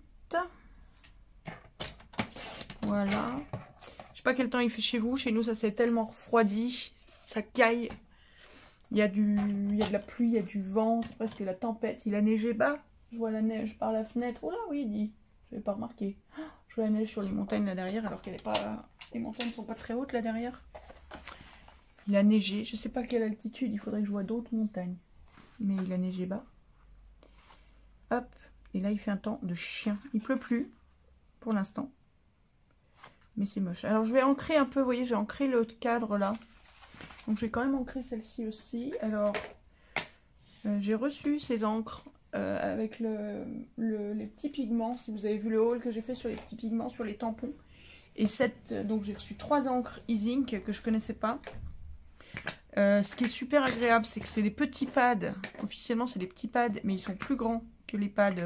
Voilà. Je sais pas quel temps il fait chez vous. Chez nous, ça s'est tellement refroidi. Ça caille. Il y a de la pluie, il y a du vent, c'est presque la tempête. Il a neigé bas. Je vois la neige par la fenêtre. Oh là, oui, il dit. Je n'avais pas remarqué. Je vois la neige sur les montagnes là derrière, alors qu'elle est pas. Les montagnes sont pas très hautes là derrière. Il a neigé. Je sais pas quelle altitude. Il faudrait que je vois d'autres montagnes. Mais il a neigé bas. Hop. Et là, il fait un temps de chien. Il pleut plus pour l'instant. Mais c'est moche. Alors, je vais ancrer un peu. Vous voyez, j'ai ancré le cadre là. Donc, je vais quand même ancrer celle-ci aussi. Alors, j'ai reçu ces encres avec les petits pigments. Si vous avez vu le haul que j'ai fait sur les petits pigments, sur les tampons. Et donc, j'ai reçu 3 encres e-ink que je ne connaissais pas. Ce qui est super agréable, c'est que c'est des petits pads. Officiellement, c'est des petits pads, mais ils sont plus grands que les pads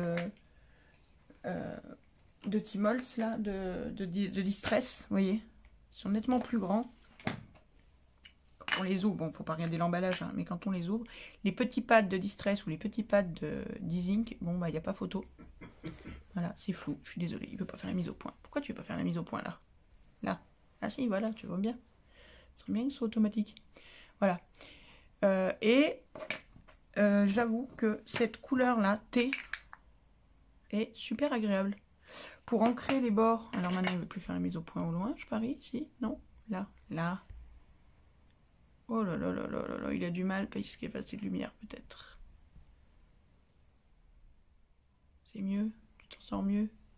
de Timols, là, de Distress. Vous voyez, ils sont nettement plus grands. On les ouvre, bon, faut pas regarder l'emballage, hein, mais quand on les ouvre, les petits pads de Distress ou les petits pads d'e-ink, bon, bah, il n'y a pas photo. Voilà, c'est flou, je suis désolée, il veut pas faire la mise au point. Pourquoi tu veux pas faire la mise au point, là? Là. Ah si, voilà, tu vois bien. Ce serait bien que ce soit automatique. Voilà. J'avoue que cette couleur-là, thé, est super agréable. Pour ancrer les bords, alors maintenant, il ne veut plus faire la mise au point au loin, je parie, si? Non? Là, là. Oh là là là là là là, il a du mal parce qu'il y a pas assez de lumière peut-être. C'est mieux? Tu t'en sors mieux?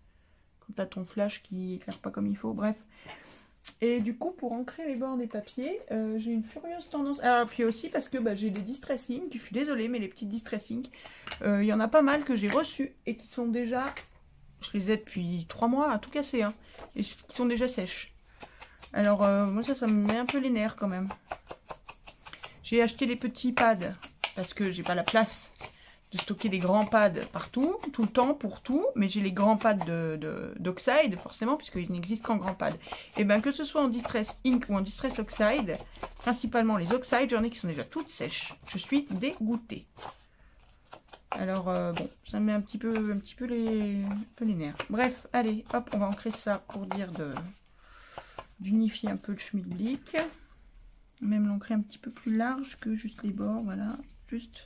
t'as ton flash qui éclaire pas comme il faut, bref. Et du coup, pour ancrer les bords des papiers, j'ai une furieuse tendance... Alors, puis aussi parce que j'ai des distress ink, je suis désolée, mais les petites distress ink, il y en a pas mal que j'ai reçues et qui sont déjà... Je les ai depuis 3 mois à tout casser, hein, et qui sont déjà sèches. Alors, moi, ça me met un peu les nerfs quand même. J'ai acheté les petits pads parce que j'ai pas la place de stocker des grands pads partout, tout le temps, pour tout. Mais j'ai les grands pads d'Oxide, forcément, puisqu'il n'existe qu'en grands pads. Et bien, que ce soit en Distress Ink ou en Distress Oxide, principalement les Oxide, j'en ai qui sont déjà toutes sèches. Je suis dégoûtée. Alors, bon, ça me met un petit peu les nerfs. Bref, allez, hop, on va ancrer ça pour dire d'unifier un peu le schmilblick. Même l'ancrer un petit peu plus large que juste les bords, voilà, juste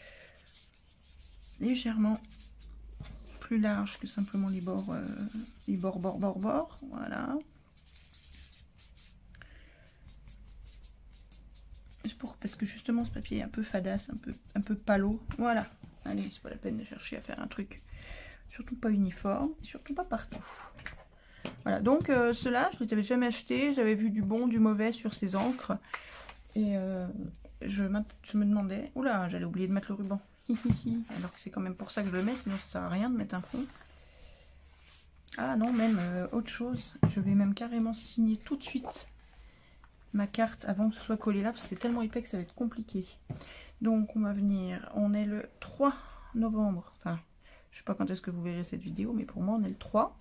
légèrement plus large que simplement les bords, bord, voilà. Parce que justement ce papier est un peu fadasse, un peu palo, voilà. Allez, c'est pas la peine de chercher à faire un truc surtout pas uniforme, surtout pas partout. Voilà, donc ceux-là, je les avais jamais achetés, j'avais vu du bon, du mauvais sur ces encres. Et je me demandais... Oula, j'allais oublier de mettre le ruban. Alors que c'est quand même pour ça que je le mets, sinon ça sert à rien de mettre un fond. Ah non, même autre chose. Je vais même carrément signer tout de suite ma carte avant que ce soit collé là, parce que c'est tellement épais que ça va être compliqué. Donc on va venir... On est le 3 novembre. Enfin, je sais pas quand est-ce que vous verrez cette vidéo, mais pour moi on est le 3.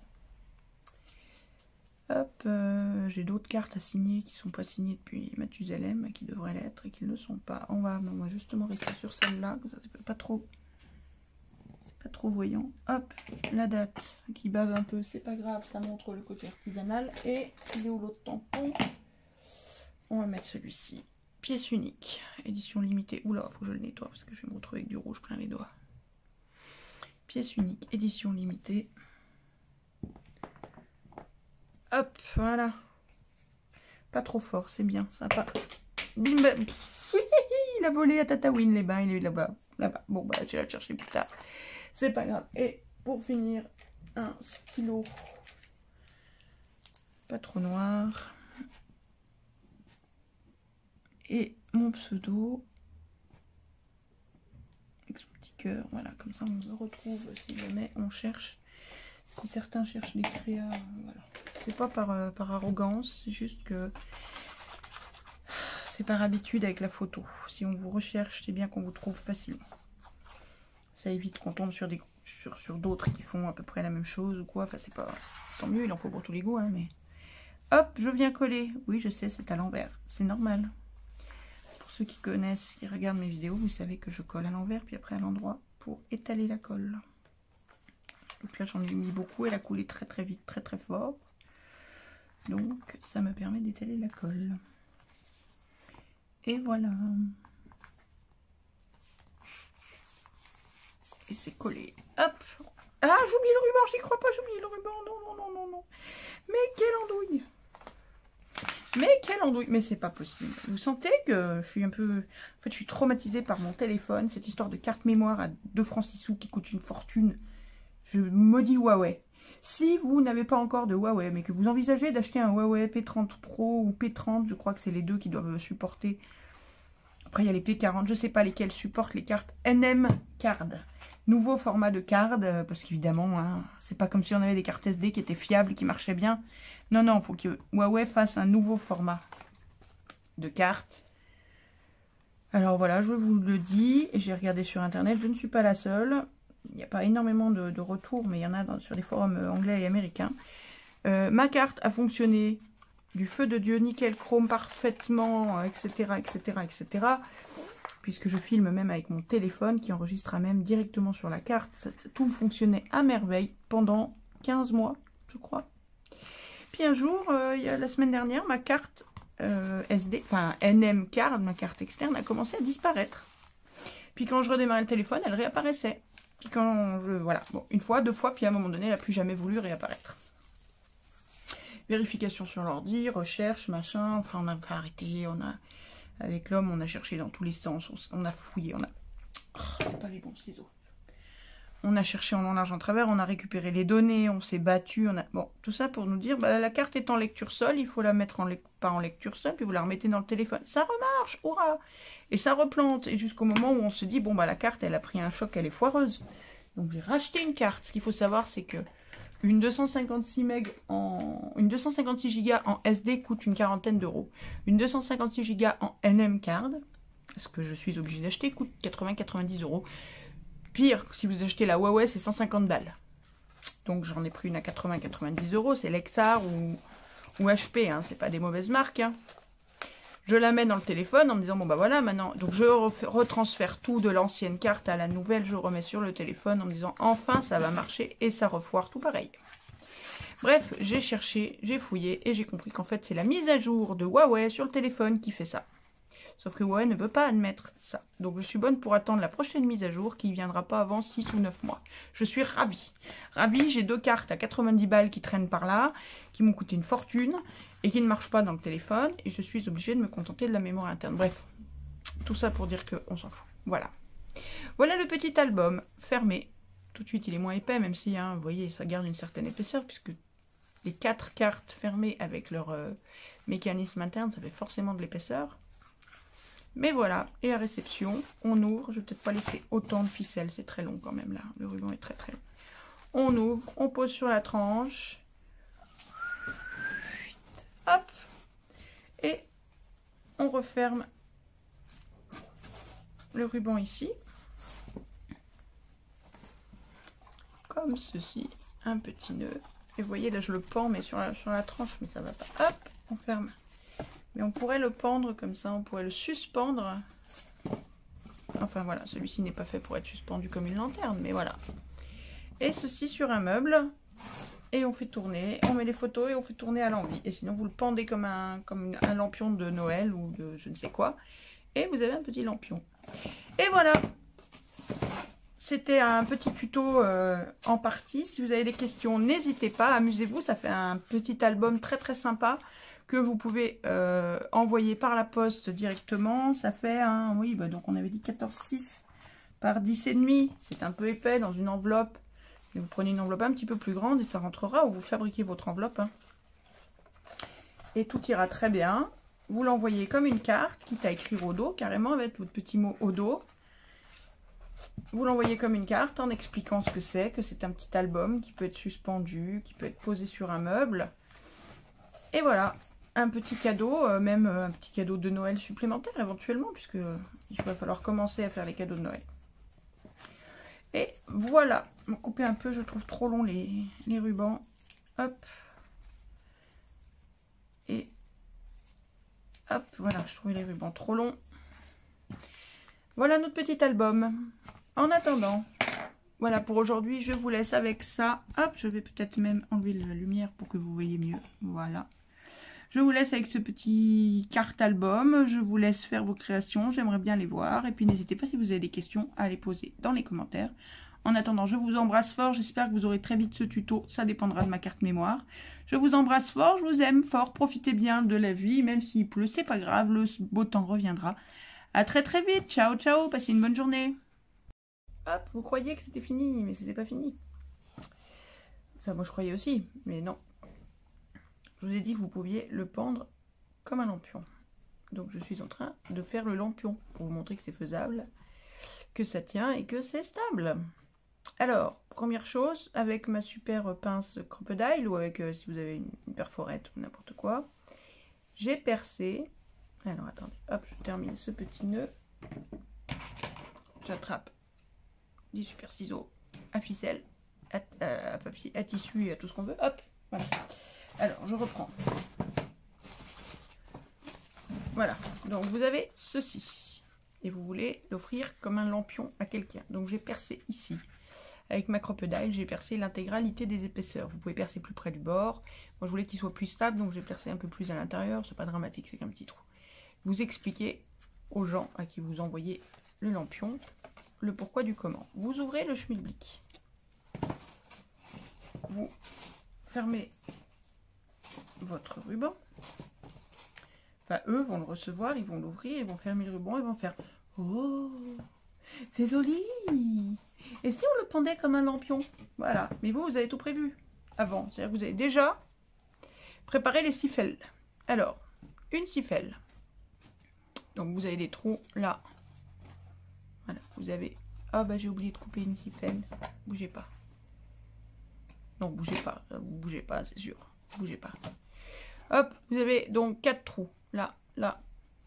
Hop, j'ai d'autres cartes à signer qui sont pas signées depuis Mathusalem, qui devraient l'être et qui ne le sont pas. On va justement rester sur celle-là, comme ça fait pas trop. C'est pas trop voyant. Hop, la date qui bave un peu, c'est pas grave, ça montre le côté artisanal. Et il est où l'autre tampon? On va mettre celui-ci. Pièce unique, édition limitée. Oula, faut que je le nettoie parce que je vais me retrouver avec du rouge plein les doigts. Pièce unique, édition limitée. Hop, voilà. Pas trop fort, c'est bien, sympa. Bim, bam. Il a volé à Tatawin, les bains, il est là-bas. Là-bas. Bon, bah, je vais la chercher plus tard. C'est pas grave. Et pour finir, un stylo. Pas trop noir. Et mon pseudo. Avec son petit cœur. Voilà, comme ça, on me retrouve si jamais on cherche. Si certains cherchent des créas, voilà. C'est pas par arrogance, c'est juste que c'est par habitude avec la photo. Si on vous recherche, c'est bien qu'on vous trouve facilement. Ça évite qu'on tombe sur d'autres qui font à peu près la même chose ou quoi. Enfin, c'est pas... Tant mieux, il en faut pour tous les goûts, hein, mais... Hop, je viens coller. Oui, je sais, c'est à l'envers. C'est normal. Pour ceux qui connaissent, qui regardent mes vidéos, vous savez que je colle à l'envers, puis après à l'endroit, pour étaler la colle. Donc là, j'en ai mis beaucoup. Elle a coulé très très vite, très très fort. Donc, ça me permet d'étaler la colle. Et voilà. Et c'est collé. Hop. Ah, j'ai oublié le ruban. J'y crois pas, j'ai oublié le ruban. Non, non, non, non, non. Mais quelle andouille. Mais quelle andouille. Mais c'est pas possible. Vous sentez que je suis un peu... En fait, je suis traumatisée par mon téléphone. Cette histoire de carte mémoire à 2 francs 6 sous qui coûte une fortune. Je maudis Huawei. Si vous n'avez pas encore de Huawei, mais que vous envisagez d'acheter un Huawei P30 Pro ou P30, je crois que c'est les deux qui doivent supporter. Après, il y a les P40, je ne sais pas lesquels supportent les cartes NM Card. Nouveau format de card, parce qu'évidemment, hein, c'est pas comme si on avait des cartes SD qui étaient fiables, qui marchaient bien. Non, non, il faut que Huawei fasse un nouveau format de carte. Alors voilà, je vous le dis, j'ai regardé sur Internet, je ne suis pas la seule. Il n'y a pas énormément de retours, mais il y en a sur les forums anglais et américains. Ma carte a fonctionné du feu de Dieu, nickel, chrome parfaitement, etc., etc., etc. Puisque je filme même avec mon téléphone qui enregistre même directement sur la carte. Tout fonctionnait à merveille pendant 15 mois, je crois. Puis un jour, il y a la semaine dernière, ma carte SD, enfin NM Card, ma carte externe, a commencé à disparaître. Puis quand je redémarrais le téléphone, elle réapparaissait. Puis quand je... Voilà, bon, une fois, 2 fois, puis à un moment donné, elle n'a plus jamais voulu réapparaître. Vérification sur l'ordi, recherche, machin, enfin on a arrêté, on a... Avec l'homme, on a cherché dans tous les sens, on a fouillé, on a... Oh, c'est pas les bons ciseaux. On a cherché en long, large, en travers, on a récupéré les données, on s'est battu, on a... Bon, tout ça pour nous dire, bah, la carte est en lecture seule, il faut la mettre pas en lecture seule, puis vous la remettez dans le téléphone. Ça remarche, hurrah! Et ça replante, et jusqu'au moment où on se dit, bon, bah la carte, elle a pris un choc, elle est foireuse. Donc j'ai racheté une carte. Ce qu'il faut savoir, c'est que une 256 Go en SD coûte une quarantaine d'euros. Une 256 Go en NM card, ce que je suis obligée d'acheter, coûte 80-90 euros. Pire, si vous achetez la Huawei, c'est 150 balles. Donc j'en ai pris une à 80-90 euros. C'est Lexar ou HP, hein, c'est pas des mauvaises marques. Hein. Je la mets dans le téléphone en me disant, bon bah voilà, maintenant, donc je retransfère tout de l'ancienne carte à la nouvelle, je remets sur le téléphone en me disant, enfin, ça va marcher, et ça refoire tout pareil. Bref, j'ai cherché, j'ai fouillé, et j'ai compris qu'en fait, c'est la mise à jour de Huawei sur le téléphone qui fait ça. Sauf que Huawei ne veut pas admettre ça. Donc je suis bonne pour attendre la prochaine mise à jour qui ne viendra pas avant 6 ou 9 mois. Je suis ravie. Ravie, j'ai 2 cartes à 90 balles qui traînent par là, qui m'ont coûté une fortune et qui ne marchent pas dans le téléphone. Et je suis obligée de me contenter de la mémoire interne. Bref, tout ça pour dire qu'on s'en fout. Voilà. Voilà le petit album fermé. Tout de suite, il est moins épais, même si, hein, vous voyez, ça garde une certaine épaisseur, puisque les 4 cartes fermées avec leur mécanisme interne, ça fait forcément de l'épaisseur. Mais voilà, et à réception, on ouvre. Je vais peut-être pas laisser autant de ficelle, c'est très long quand même là. Le ruban est très très long. On ouvre, on pose sur la tranche. Hop. Et on referme le ruban ici. Comme ceci, un petit nœud. Et vous voyez, là je le pends, mais sur la tranche, mais ça va pas. Hop, on ferme. Mais on pourrait le pendre comme ça, on pourrait le suspendre. Enfin voilà, celui-ci n'est pas fait pour être suspendu comme une lanterne, mais voilà. Et ceci sur un meuble. Et on fait tourner, on met les photos et on fait tourner à l'envie. Et sinon vous le pendez comme un lampion de Noël ou de je ne sais quoi. Et vous avez un petit lampion. Et voilà. C'était un petit tuto en partie. Si vous avez des questions, n'hésitez pas, amusez-vous. Ça fait un petit album très très sympa que vous pouvez envoyer par la poste directement. Ça fait un, oui, bah donc on avait dit 14,6 par 10,5. C'est un peu épais dans une enveloppe. Mais vous prenez une enveloppe un petit peu plus grande et ça rentrera où vous fabriquez votre enveloppe. Hein. Et tout ira très bien. Vous l'envoyez comme une carte, quitte à écrire au dos, carrément avec votre petit mot au dos. Vous l'envoyez comme une carte en expliquant ce que c'est un petit album qui peut être suspendu, qui peut être posé sur un meuble. Et voilà. Un petit cadeau, même un petit cadeau de Noël supplémentaire éventuellement, puisque il va falloir commencer à faire les cadeaux de Noël. Et voilà, on va couper un peu, je trouve trop long les rubans. Hop. Et hop, voilà, je trouvais les rubans trop longs. Voilà notre petit album. En attendant, voilà pour aujourd'hui, je vous laisse avec ça. Hop, je vais peut-être même enlever la lumière pour que vous voyez mieux. Voilà. Je vous laisse avec ce petit carte album. Je vous laisse faire vos créations. J'aimerais bien les voir. Et puis n'hésitez pas si vous avez des questions à les poser dans les commentaires. En attendant, je vous embrasse fort. J'espère que vous aurez très vite ce tuto. Ça dépendra de ma carte mémoire. Je vous embrasse fort. Je vous aime fort. Profitez bien de la vie. Même s'il pleut, c'est pas grave. Le beau temps reviendra. À très très vite. Ciao, ciao. Passez une bonne journée. Hop, vous croyez que c'était fini, mais c'était pas fini. Enfin, moi je croyais aussi, mais non. Je vous ai dit que vous pouviez le pendre comme un lampion. Donc je suis en train de faire le lampion pour vous montrer que c'est faisable, que ça tient et que c'est stable. Alors, première chose, avec ma super pince Crocodile ou avec, si vous avez une perforette ou n'importe quoi, j'ai percé. Alors attendez, hop, je termine ce petit nœud. J'attrape des super ciseaux à ficelle, à papier, à tissu et à tout ce qu'on veut. Hop, voilà. Alors, je reprends. Voilà. Donc, vous avez ceci. Et vous voulez l'offrir comme un lampion à quelqu'un. Donc, j'ai percé ici. Avec ma Crocodile, j'ai percé l'intégralité des épaisseurs. Vous pouvez percer plus près du bord. Moi, je voulais qu'il soit plus stable, donc j'ai percé un peu plus à l'intérieur. C'est pas dramatique, c'est qu'un petit trou. Vous expliquez aux gens à qui vous envoyez le lampion le pourquoi du comment. Vous ouvrez le schmilblick. Vous fermez votre ruban. Enfin, eux vont le recevoir, ils vont l'ouvrir, ils vont fermer le ruban, ils vont faire « Oh, c'est joli! Et si on le pendait comme un lampion? Voilà. Mais vous avez tout prévu avant. C'est-à-dire que vous avez déjà préparé les sifelles. Alors, une sifelle. Donc, vous avez des trous là. Voilà. Vous avez... Ah, bah, j'ai oublié de couper une sifelle. Bougez pas. Non, bougez pas. Vous bougez pas, c'est sûr. Bougez pas. Hop, vous avez donc 4 trous. Là, là,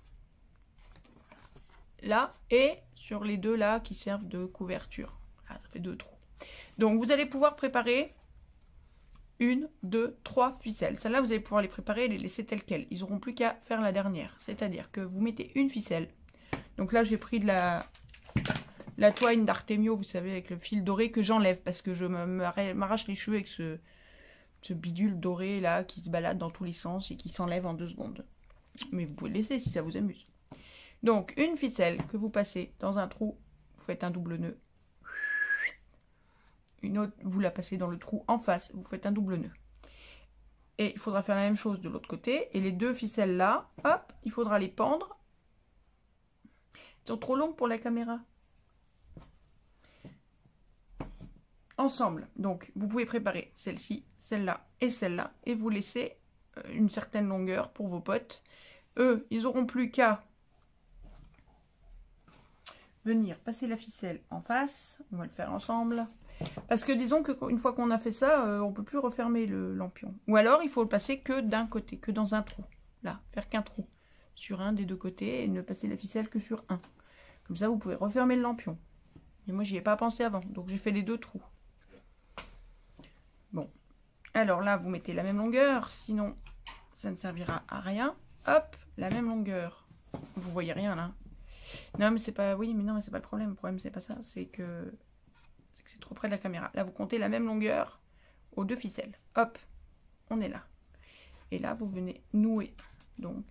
là. Et sur les deux là qui servent de couverture. Là, ça fait 2 trous. Donc, vous allez pouvoir préparer 1, 2, 3 ficelles. Celles-là, vous allez pouvoir les préparer et les laisser telles quelles. Ils n'auront plus qu'à faire la dernière. C'est-à-dire que vous mettez une ficelle. Donc là, j'ai pris de la toile d'Artemio, vous savez, avec le fil doré que j'enlève parce que je m'arrache les cheveux avec ce bidule doré là qui se balade dans tous les sens et qui s'enlève en 2 secondes. Mais vous pouvez le laisser si ça vous amuse. Donc, une ficelle que vous passez dans un trou, vous faites un double nœud. Une autre, vous la passez dans le trou en face, vous faites un double nœud. Et il faudra faire la même chose de l'autre côté. Et les 2 ficelles là, hop, il faudra les pendre. Ils sont trop longues pour la caméra. Ensemble. Donc, vous pouvez préparer celle-ci, celle-là et celle-là. Et vous laissez une certaine longueur pour vos potes. Eux, ils n'auront plus qu'à venir passer la ficelle en face. On va le faire ensemble. Parce que disons qu'une fois qu'on a fait ça, on ne peut plus refermer le lampion. Ou alors, il faut le passer que d'un côté, que dans un trou. Là, faire qu'un trou sur un des 2 côtés et ne passer la ficelle que sur un. Comme ça, vous pouvez refermer le lampion. Et moi, j'y ai pas pensé avant. Donc, j'ai fait les 2 trous. Bon. Alors là, vous mettez la même longueur. Sinon, ça ne servira à rien. Hop, la même longueur. Vous voyez rien, là. Non, mais c'est pas... Oui, mais non, mais c'est pas le problème. Le problème, c'est pas ça. C'est que c'est trop près de la caméra. Là, vous comptez la même longueur aux 2 ficelles. Hop, on est là. Et là, vous venez nouer. Donc,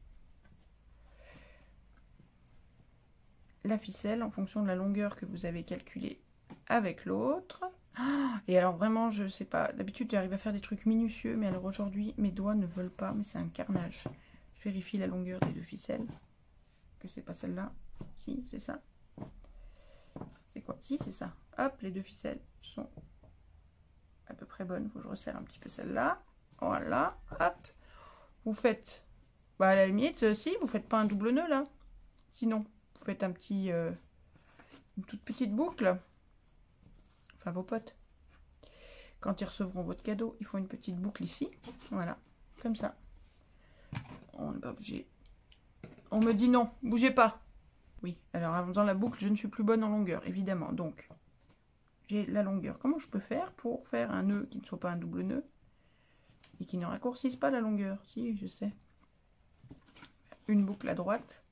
la ficelle en fonction de la longueur que vous avez calculée avec l'autre. Et alors vraiment, je sais pas, d'habitude j'arrive à faire des trucs minutieux, mais alors aujourd'hui mes doigts ne veulent pas, mais c'est un carnage. Je vérifie la longueur des 2 ficelles, que c'est pas celle-là. Si, c'est ça. C'est quoi? Si, c'est ça. Hop, les 2 ficelles sont à peu près bonnes. Faut que je resserre un petit peu celle-là. Voilà, hop. Vous faites, bah à la limite, si, vous faites pas un double nœud là. Sinon, vous faites un petit, une toute petite boucle. Enfin, vos potes. Quand ils recevront votre cadeau, ils font une petite boucle ici. Voilà, comme ça. On n'est pas obligé. On me dit non, bougez pas. Oui, alors en faisant la boucle, je ne suis plus bonne en longueur, évidemment. Donc, j'ai la longueur. Comment je peux faire pour faire un nœud qui ne soit pas un double nœud et qui ne raccourcisse pas la longueur? Si, je sais. Une boucle à droite.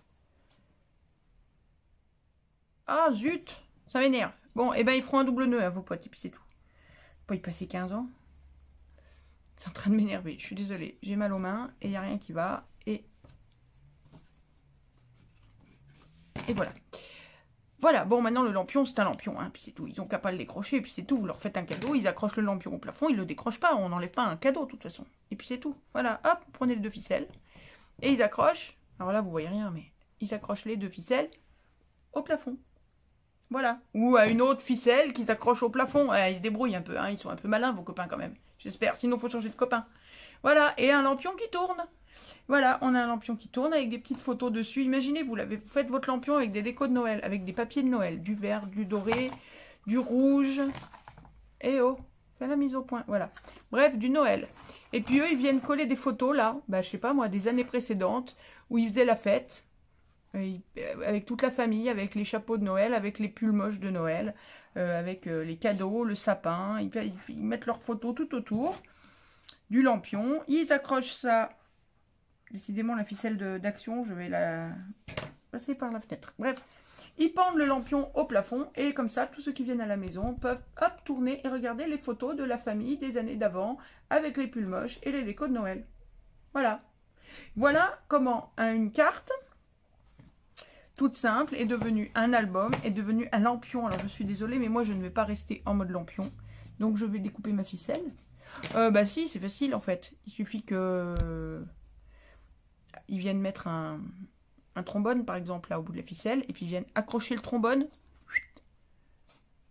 Ah, zut, ça m'énerve. Bon, et ben ils feront un double nœud à vos potes, et puis c'est tout. Pas y passer 15 ans. C'est en train de m'énerver, je suis désolée. J'ai mal aux mains, et il n'y a rien qui va, et voilà. Voilà, bon, maintenant le lampion, c'est un lampion, hein, puis c'est tout. Ils ont qu'à pas le décrocher, et puis c'est tout. Vous leur faites un cadeau, ils accrochent le lampion au plafond, ils le décrochent pas, on n'enlève pas un cadeau, de toute façon. Et puis c'est tout. Voilà, hop, vous prenez les 2 ficelles, et ils accrochent, alors là, vous voyez rien, mais ils accrochent les 2 ficelles au plafond. Voilà. Ou à une autre ficelle qui s'accroche au plafond. Ils se débrouillent un peu, hein. Ils sont un peu malins, vos copains, quand même. J'espère. Sinon, il faut changer de copain. Voilà. Et un lampion qui tourne. Voilà, on a un lampion qui tourne avec des petites photos dessus. Imaginez, vous faites votre lampion avec des décos de Noël, avec des papiers de Noël. Du vert, du doré, du rouge. Et oh, fais la mise au point. Voilà. Bref, du Noël. Et puis eux, ils viennent coller des photos, là. Bah, je sais pas, moi, des années précédentes, où ils faisaient la fête. Avec toute la famille, avec les chapeaux de Noël, avec les pulls moches de Noël, avec les cadeaux, le sapin. Ils mettent leurs photos tout autour du lampion. Ils accrochent ça. Décidément, la ficelle d'action, je vais la passer par la fenêtre. Bref, ils pendent le lampion au plafond et comme ça, tous ceux qui viennent à la maison peuvent hop tourner et regarder les photos de la famille des années d'avant avec les pulls moches et les décos de Noël. Voilà. Voilà comment une carte toute simple est devenue un album, est devenue un lampion. Alors je suis désolée, mais moi je ne vais pas rester en mode lampion. Donc je vais découper ma ficelle. Bah si, c'est facile en fait. Il suffit que ils viennent mettre un trombone par exemple là au bout de la ficelle. Et puis ils viennent accrocher le trombone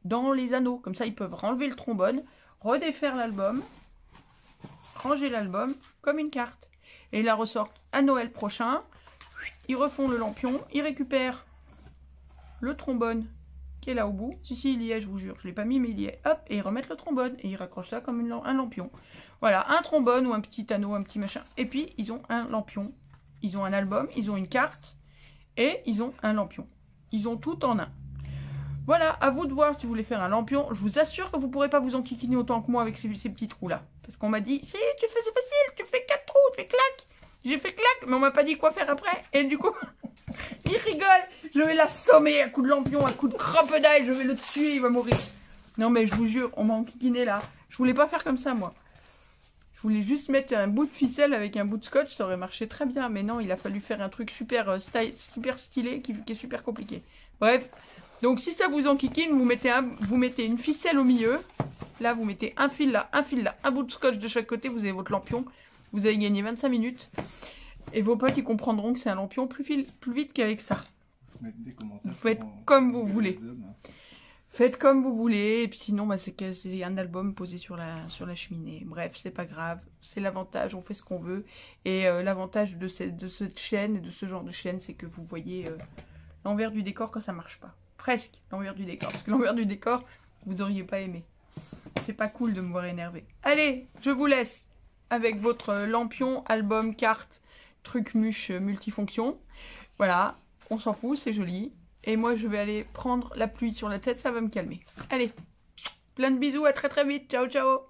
dans les anneaux. Comme ça, ils peuvent enlever le trombone, redéfaire l'album, ranger l'album comme une carte. Et ils la ressortent à Noël prochain. Ils refont le lampion, ils récupèrent le trombone qui est là au bout. Si, il y est, je vous jure. Je ne l'ai pas mis, mais il y est. Hop, et ils remettent le trombone. Et ils raccrochent ça comme un lampion. Voilà, un trombone ou un petit anneau, un petit machin. Et puis, ils ont un lampion. Ils ont un album, ils ont une carte. Et ils ont un lampion. Ils ont tout en un. Voilà, à vous de voir si vous voulez faire un lampion. Je vous assure que vous ne pourrez pas vous enquiquiner autant que moi avec ces petits trous-là. Parce qu'on m'a dit, si, c'est facile, tu fais 4 trous, tu fais clac. J'ai fait clac, mais on m'a pas dit quoi faire après. Et du coup, il rigole. Je vais l'assommer à coups de lampion, à coups de crocodile. Je vais le tuer, il va mourir. Non, mais je vous jure, on m'a enquiquiné là. Je voulais pas faire comme ça, moi. Je voulais juste mettre un bout de ficelle avec un bout de scotch. Ça aurait marché très bien. Mais non, il a fallu faire un truc super stylé qui est super compliqué. Bref. Donc, si ça vous enquiquine, vous mettez une ficelle au milieu. Là, vous mettez un fil là, un bout de scotch de chaque côté. Vous avez votre lampion. Vous avez gagné 25 minutes. Et vos potes, ils comprendront que c'est un lampion plus vite qu'avec ça. Vous faites comme vous voulez. Faites comme vous voulez. Et puis sinon, bah, c'est un album posé sur la cheminée. Bref, c'est pas grave. C'est l'avantage. On fait ce qu'on veut. Et l'avantage de cette chaîne et de ce genre de chaîne, c'est que vous voyez l'envers du décor quand ça marche pas. Presque l'envers du décor. Parce que l'envers du décor, vous n'auriez pas aimé. C'est pas cool de me voir énervé. Allez, je vous laisse avec votre lampion, album, carte, truc muche multifonction. Voilà, on s'en fout, c'est joli. Et moi, je vais aller prendre la pluie sur la tête, ça va me calmer. Allez, plein de bisous, à très très vite. Ciao, ciao.